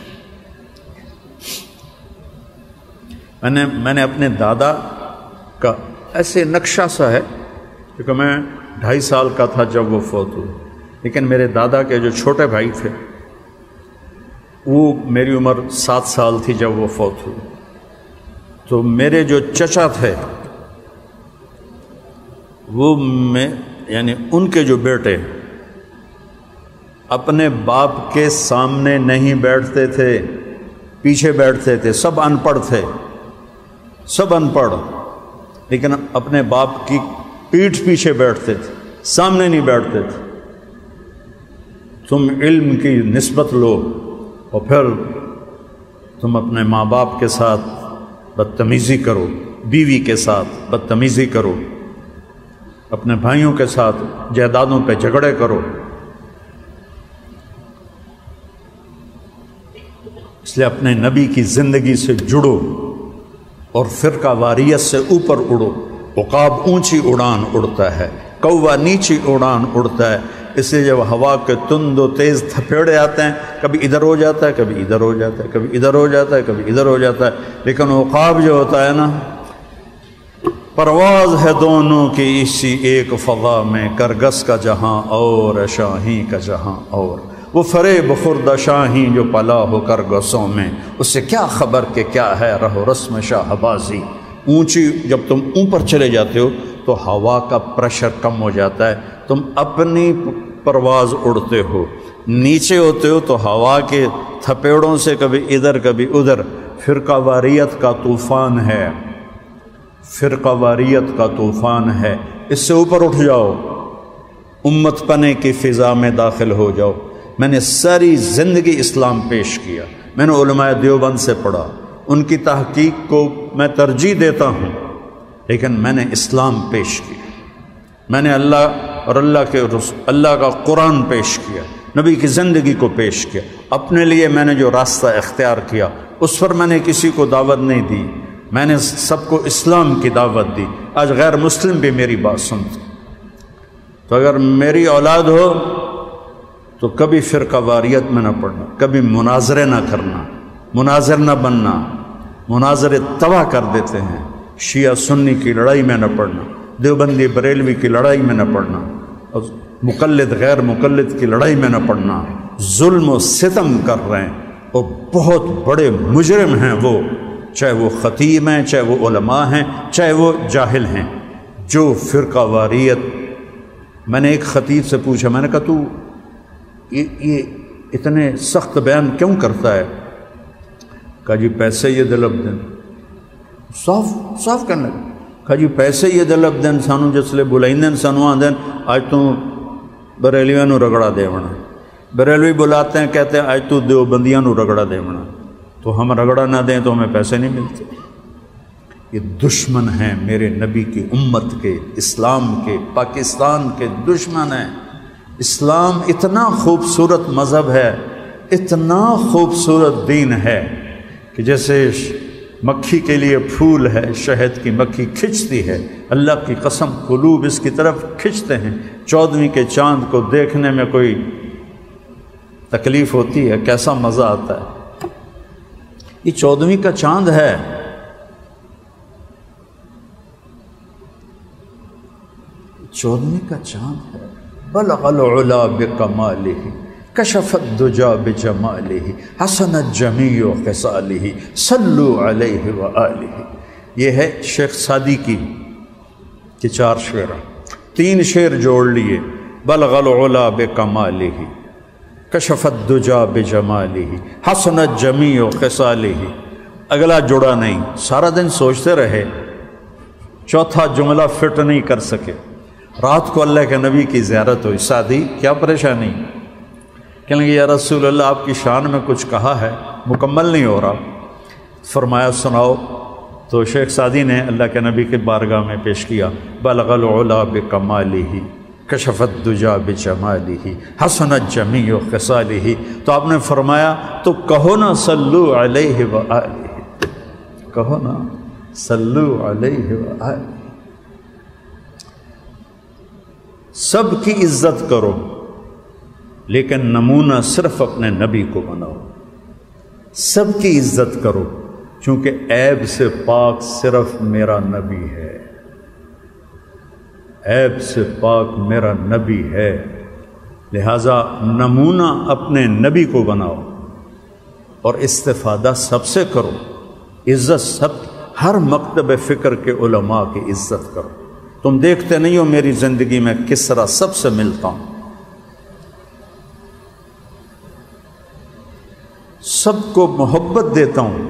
میں نے اپنے دادا کا ایسے نقشہ سا ہے، کیونکہ میں 2.5 سال کا تھا جب وہ فوت ہوئے، لیکن میرے دادا کے جو چھوٹے بھائی تھے وہ میری عمر 7 سال تھی جب وہ فوت ہوئے، تو میرے جو چچا تھے وہ یعنی ان کے جو بیٹے اپنے باپ کے سامنے نہیں بیٹھتے تھے، پیچھے بیٹھتے تھے، سب ان پڑھ تھے، سب ان پڑھ، لیکن اپنے باپ کی پیٹھ پیچھے بیٹھتے تھے، سامنے نہیں بیٹھتے تھے۔ تم علم کی نسبت لو اور پھر تم اپنے ماں باپ کے ساتھ بدتمیزی کرو، بیوی کے ساتھ بدتمیزی کرو، اپنے بھائیوں کے ساتھ جائیدادوں پہ جھگڑے کرو۔ اس لیے اپنے نبی کی زندگی سے جڑو اور فرقہ واریت سے اوپر اڑو۔ عقاب اونچی اڑان اڑتا ہے، کوا نیچی اڑان اڑتا ہے، اس لیے جب ہوا کے تند و تیز تھپیڑے آتے ہیں، کبھی ادھر ہو جاتا ہے، کبھی ادھر ہو جاتا ہے، کبھی ادھر ہو جاتا ہے، کبھی ادھر ہو جاتا ہے، لیکن عقاب جو ہوتا ہے نا، پرواز ہے دونوں کی اسی ایک فضا میں، کرگس کا جہاں اور شاہی کا جہاں اور۔ وہ فریب خوردہ شاہی جو پلا ہو کرگسوں میں، اس سے کیا خبر کہ کیا ہے رہ و رسم شاہ بازی۔ اونچی جب تم اوپر چلے جاتے ہو تو ہوا کا پریشر کم ہو جاتا ہے، تم اپنی پرواز اڑتے ہو۔ نیچے ہوتے ہو تو ہوا کے تھپیڑوں سے کبھی ادھر کبھی ادھر، فرقہ واریت کا طوفان ہے، فرقہ واریت کا طوفان ہے۔ اس سے اوپر اٹھ جاؤ، امت پنے کی فضا میں داخل ہو جاؤ۔ میں نے ساری زندگی اسلام پیش کیا، میں نے علماء دیوبند سے پڑھا، ان کی تحقیق کو میں ترجیح دیتا ہوں، لیکن میں نے اسلام پیش کیا، میں نے اللہ اور اللہ کا قرآن پیش کیا، نبی کی زندگی کو پیش کیا۔ اپنے لیے میں نے جو راستہ اختیار کیا اس پر میں نے کسی کو دعوت نہیں دی، میں نے سب کو اسلام کی دعوت دی۔ آج غیر مسلم بھی میری بات سنتے، تو اگر میری اولاد ہو تو کبھی فرقہ واریت میں نہ پڑنا، کبھی مناظرے نہ کرنا، مناظر نہ بننا، مناظرے تباہ کر دیتے ہیں۔ شیعہ سنی کی لڑائی میں نہ پڑنا، دیوبندی بریلوی کی لڑائی میں نہ پڑنا، اور مقلد غیر مقلد کی لڑائی میں نہ پڑنا۔ ظلم و ستم کر رہے ہیں اور بہت بڑے مجرم ہیں وہ، چاہے وہ خطیب ہیں، چاہے وہ علماء ہیں، چاہے وہ جاہل ہیں، جو فرقہ واریت۔ میں نے ایک خطیب سے پوچھا، میں نے کہا تو یہ اتنے سخت بیان کیوں کرتا ہے؟ کہا جی پیسے یہ دلب دن، صاف کرنے لگا، کہا جی پیسے یہ دلب دن سانو جسلے بلائندن سانو آدھن آج تو بریلیاں نو رگڑا دے ونا، بریلوی بلاتے ہیں کہتے ہیں آج تو دیوبندیاں نو رگڑا دے ونا، تو ہم رگڑا نہ دیں تو ہمیں پیسے نہیں ملتے۔ یہ دشمن ہیں میرے نبی کی امت کے، اسلام کے، پاکستان کے دشمن ہیں۔ اسلام اتنا خوبصورت مذہب ہے، اتنا خوبصورت دین ہے کہ جیسے مکھی کے لیے پھول ہے، شہد کی مکھی کھنچتی ہے، اللہ کی قسم قلوب اس کی طرف کھنچتے ہیں۔ 14ویں کے چاند کو دیکھنے میں کوئی تکلیف ہوتی ہے، کیسا مزہ آتا ہے۔ یہ 14ویں کا چاند ہے، کا چاند ہے۔ بلغ العلا بکمالہ کشف الدجا بجمالہ حسنت جمیع خصالہ صلوا علیہ وآلہ۔ یہ ہے شیخ سعدی کی 4 شعر، 3 شعر جوڑ لیے۔ بلغ العلا بکمالہ کشف الدجا بجمالہ حسنت جمیع خصالہ۔ اگلا جڑا نہیں، سارا دن سوچتے رہے، چوتھا جملہ فٹ نہیں کر سکے۔ رات کو اللہ کے نبی کی زیارت ہوئی، سعدی کیا پریشانی؟ کہنے لگے یا رسول اللہ آپ کی شان میں کچھ کہا ہے، مکمل نہیں ہو رہا۔ فرمایا سناؤ، تو شیخ سعدی نے اللہ کے نبی کے بارگاہ میں پیش کیا، بلغ العلا بکمالہ کشف الدجا بجمالہ حسنت جمیع خصالہ، تو آپ نے فرمایا تو کہو نا صلو علیہ وآلہ، کہو نا صلو علیہ وآلہ، سب کی عزت کرو لیکن نمونہ صرف اپنے نبی کو بناؤ، سب کی عزت کرو چونکہ عیب سے پاک صرف میرا نبی ہے، عیب سے پاک میرا نبی ہے، لہذا نمونہ اپنے نبی کو بناؤ اور استفادہ سب سے کرو، عزت سب، ہر مکتب فکر کے علماء کی عزت کرو۔ تم دیکھتے نہیں ہو میری زندگی میں کس طرح سب سے ملتا ہوں، سب کو محبت دیتا ہوں،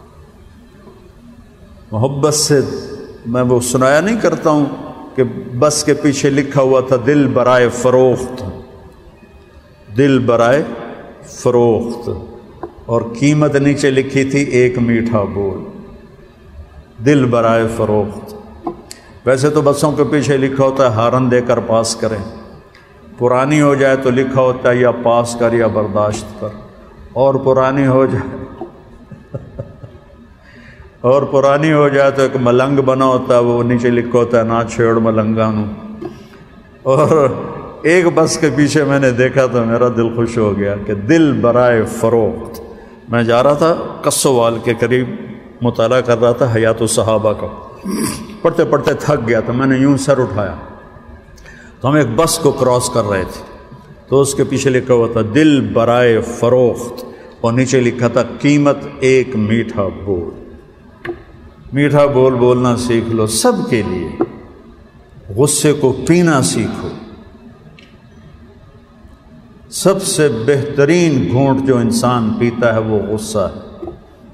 محبت سے میں وہ سنایا نہیں کرتا ہوں کہ بس کے پیچھے لکھا ہوا تھا دل برائے فروخت، دل برائے فروخت، اور قیمت نیچے لکھی تھی ایک میٹھا بول، دل برائے فروخت۔ ویسے تو بسوں کے پیچھے لکھا ہوتا ہے ہارن دے کر پاس کریں، پرانی ہو جائے تو لکھا ہوتا ہے یا پاس کر یا برداشت کر، اور پرانی ہو جائے اور پرانی ہو جائے تو ایک ملنگ بنا ہوتا ہے، وہ نیچے لکھا ہوتا ہے نہ چھیڑ ملنگانو۔ اور ایک بس کے پیچھے میں نے دیکھا تو میرا دل خوش ہو گیا کہ دل برائے فروخت۔ میں جا رہا تھا قصوال کے قریب، مطالعہ کر رہا تھا حیات الصحابہ کا، پڑھتے پڑھتے تھک گیا تو میں نے یوں سر اٹھایا تو ہم ایک بس کو کراس کر رہے تھے، تو اس کے پیچھے لکھا ہوا تھا دل برائے فروخت، اور نیچے لکھا تھا قیمت ایک میٹھا بول۔ میٹھا بول بولنا سیکھ لو سب کے لیے، غصے کو پینا سیکھو۔ سب سے بہترین گھونٹ جو انسان پیتا ہے وہ غصہ ہے۔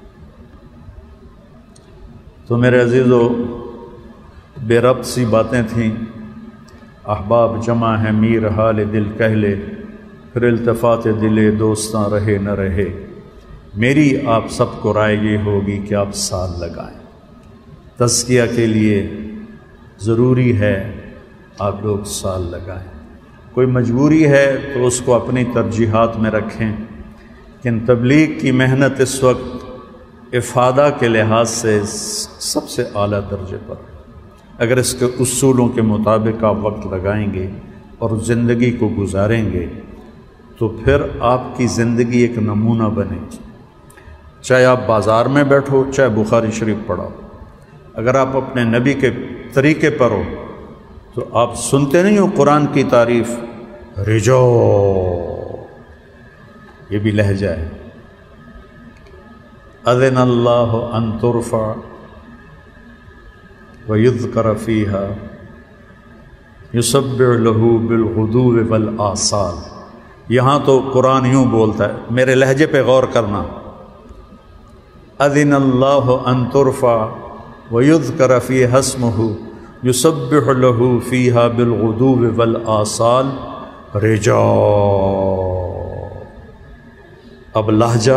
تو میرے عزیزو، بے ربط سی باتیں تھیں، احباب جمع ہے میر حال دل کہہ لے، پھر التفات دل دوستاں رہے نہ رہے، میری آپ سب کو رائے یہ ہوگی کہ آپ سال لگائیں۔ تزکیہ کے لیے ضروری ہے آپ لوگ سال لگائیں، کوئی مجبوری ہے تو اس کو اپنی ترجیحات میں رکھیں، لیکن تبلیغ کی محنت اس وقت افادہ کے لحاظ سے سب سے اعلیٰ درجے پر، اگر اس کے اصولوں کے مطابق آپ وقت لگائیں گے اور زندگی کو گزاریں گے تو پھر آپ کی زندگی ایک نمونہ بنے گی۔ چاہے آپ بازار میں بیٹھو، چاہے بخاری شریف پڑھو، اگر آپ اپنے نبی کے طریقے پر ہو تو آپ سنتے نہیں ہو قرآن کی تعریف، رجو، یہ بھی لہجہ ہے، اذن اللہ ان ترفع ویذکر فیہا یسبح لہ بالغدو والآصال۔ یہاں تو قرآن یوں بولتا ہے، میرے لہجے پہ غور کرنا، اذن اللہ ان ترفع ویذکر فیہا اسمہ یسبح لہ فیہا بالغدو والآصال رجال۔ اب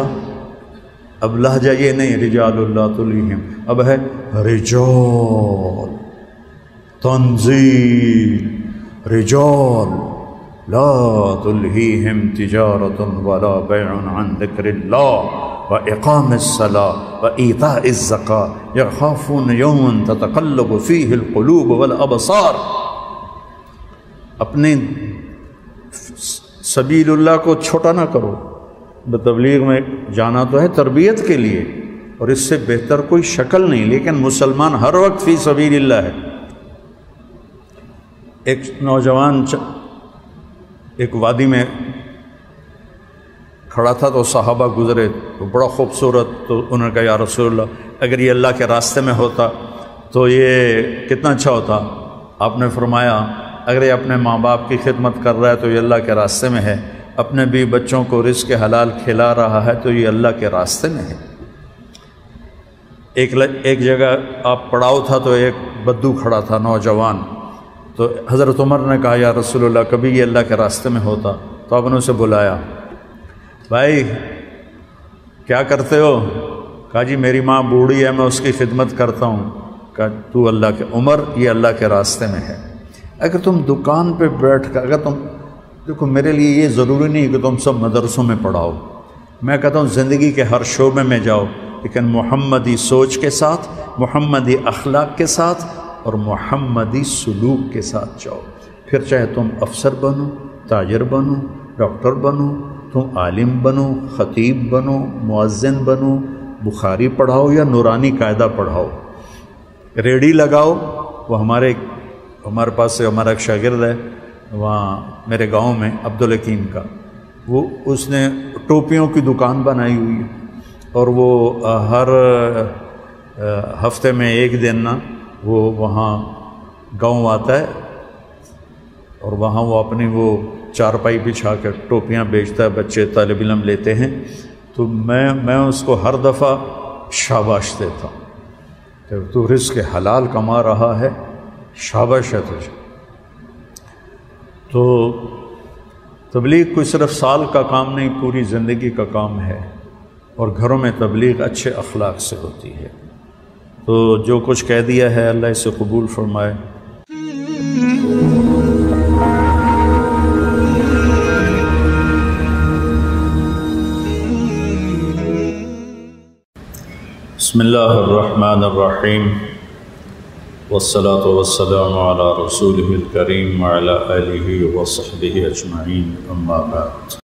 لہجہ یہ نہیں رجال اللہ تلہم، اب ہے رجال، تنزیل، رجال لا تلہیہم تجارت ولا بیع عن ذکر اللہ وإقام الصلاة وإيتاء الزکاة یخافون یوما تتقلب فیہ القلوب والابصار۔ اپنے سبیل اللہ کو چھوٹا نہ کرو، تبلیغ میں جانا تو ہے تربیت کے لیے، اور اس سے بہتر کوئی شکل نہیں، لیکن مسلمان ہر وقت فی سبیل اللہ ہے۔ ایک نوجوان ایک وادی میں کھڑا تھا تو صحابہ گزرے تو بڑا خوبصورت، تو انہوں نے کہا یا رسول اللہ اگر یہ اللہ کے راستے میں ہوتا تو یہ کتنا اچھا ہوتا۔ آپ نے فرمایا اگر یہ اپنے ماں باپ کی خدمت کر رہا ہے تو یہ اللہ کے راستے میں ہے، اپنے بھی بچوں کو رزق حلال کھلا رہا ہے تو یہ اللہ کے راستے میں ہے۔ ایک جگہ آپ پڑاؤ تھا تو ایک بدو کھڑا تھا نوجوان، تو حضرت عمر نے کہا یا رسول اللہ کبھی یہ اللہ کے راستے میں ہوتا، تو آپ نے اسے بلایا، بھائی کیا کرتے ہو؟ کہا جی میری ماں بوڑھی ہے، میں اس کی خدمت کرتا ہوں۔ کہا تو اللہ کے عمر یہ اللہ کے راستے میں ہے۔ اگر تم دکان پہ بیٹھ کر، اگر تم دیکھو، میرے لیے یہ ضروری نہیں کہ تم سب مدرسوں میں پڑھاؤ، میں کہتا ہوں زندگی کے ہر شعبے میں جاؤ، لیکن محمدی سوچ کے ساتھ، محمدی اخلاق کے ساتھ اور محمدی سلوک کے ساتھ جاؤ۔ پھر چاہے تم افسر بنو، تاجر بنو، ڈاکٹر بنو، تم عالم بنو، خطیب بنو، مؤذن بنو، بخاری پڑھاؤ یا نورانی قاعدہ پڑھاؤ، ریڑھی لگاؤ۔ وہ ہمارے پاس سے ہمارا ایک شاگرد ہے وہاں میرے گاؤں میں، عبدالحکیم کا، وہ اس نے ٹوپیوں کی دکان بنائی ہوئی ہے، اور وہ ہر ہفتے میں ایک دن نا وہ وہاں گاؤں آتا ہے اور وہاں وہ اپنی وہ چارپائی بچھا کے ٹوپیاں بیچتا ہے، بچے طالب علم لیتے ہیں۔ تو میں اس کو ہر دفعہ شاباش دیتا ہوں کہ تو رزق حلال کما رہا ہے، شاباش ہے تجھے۔ تو تبلیغ کوئی صرف سال کا کام نہیں، پوری زندگی کا کام ہے، اور گھروں میں تبلیغ اچھے اخلاق سے ہوتی ہے۔ تو جو کچھ کہہ دیا ہے اللہ اسے قبول فرمائے۔ بسم اللہ الرحمن الرحیم، والصلاة والسلام علی رسولہ الکریم وعلی آلہ وصحبہ اجمعین، اما بعد۔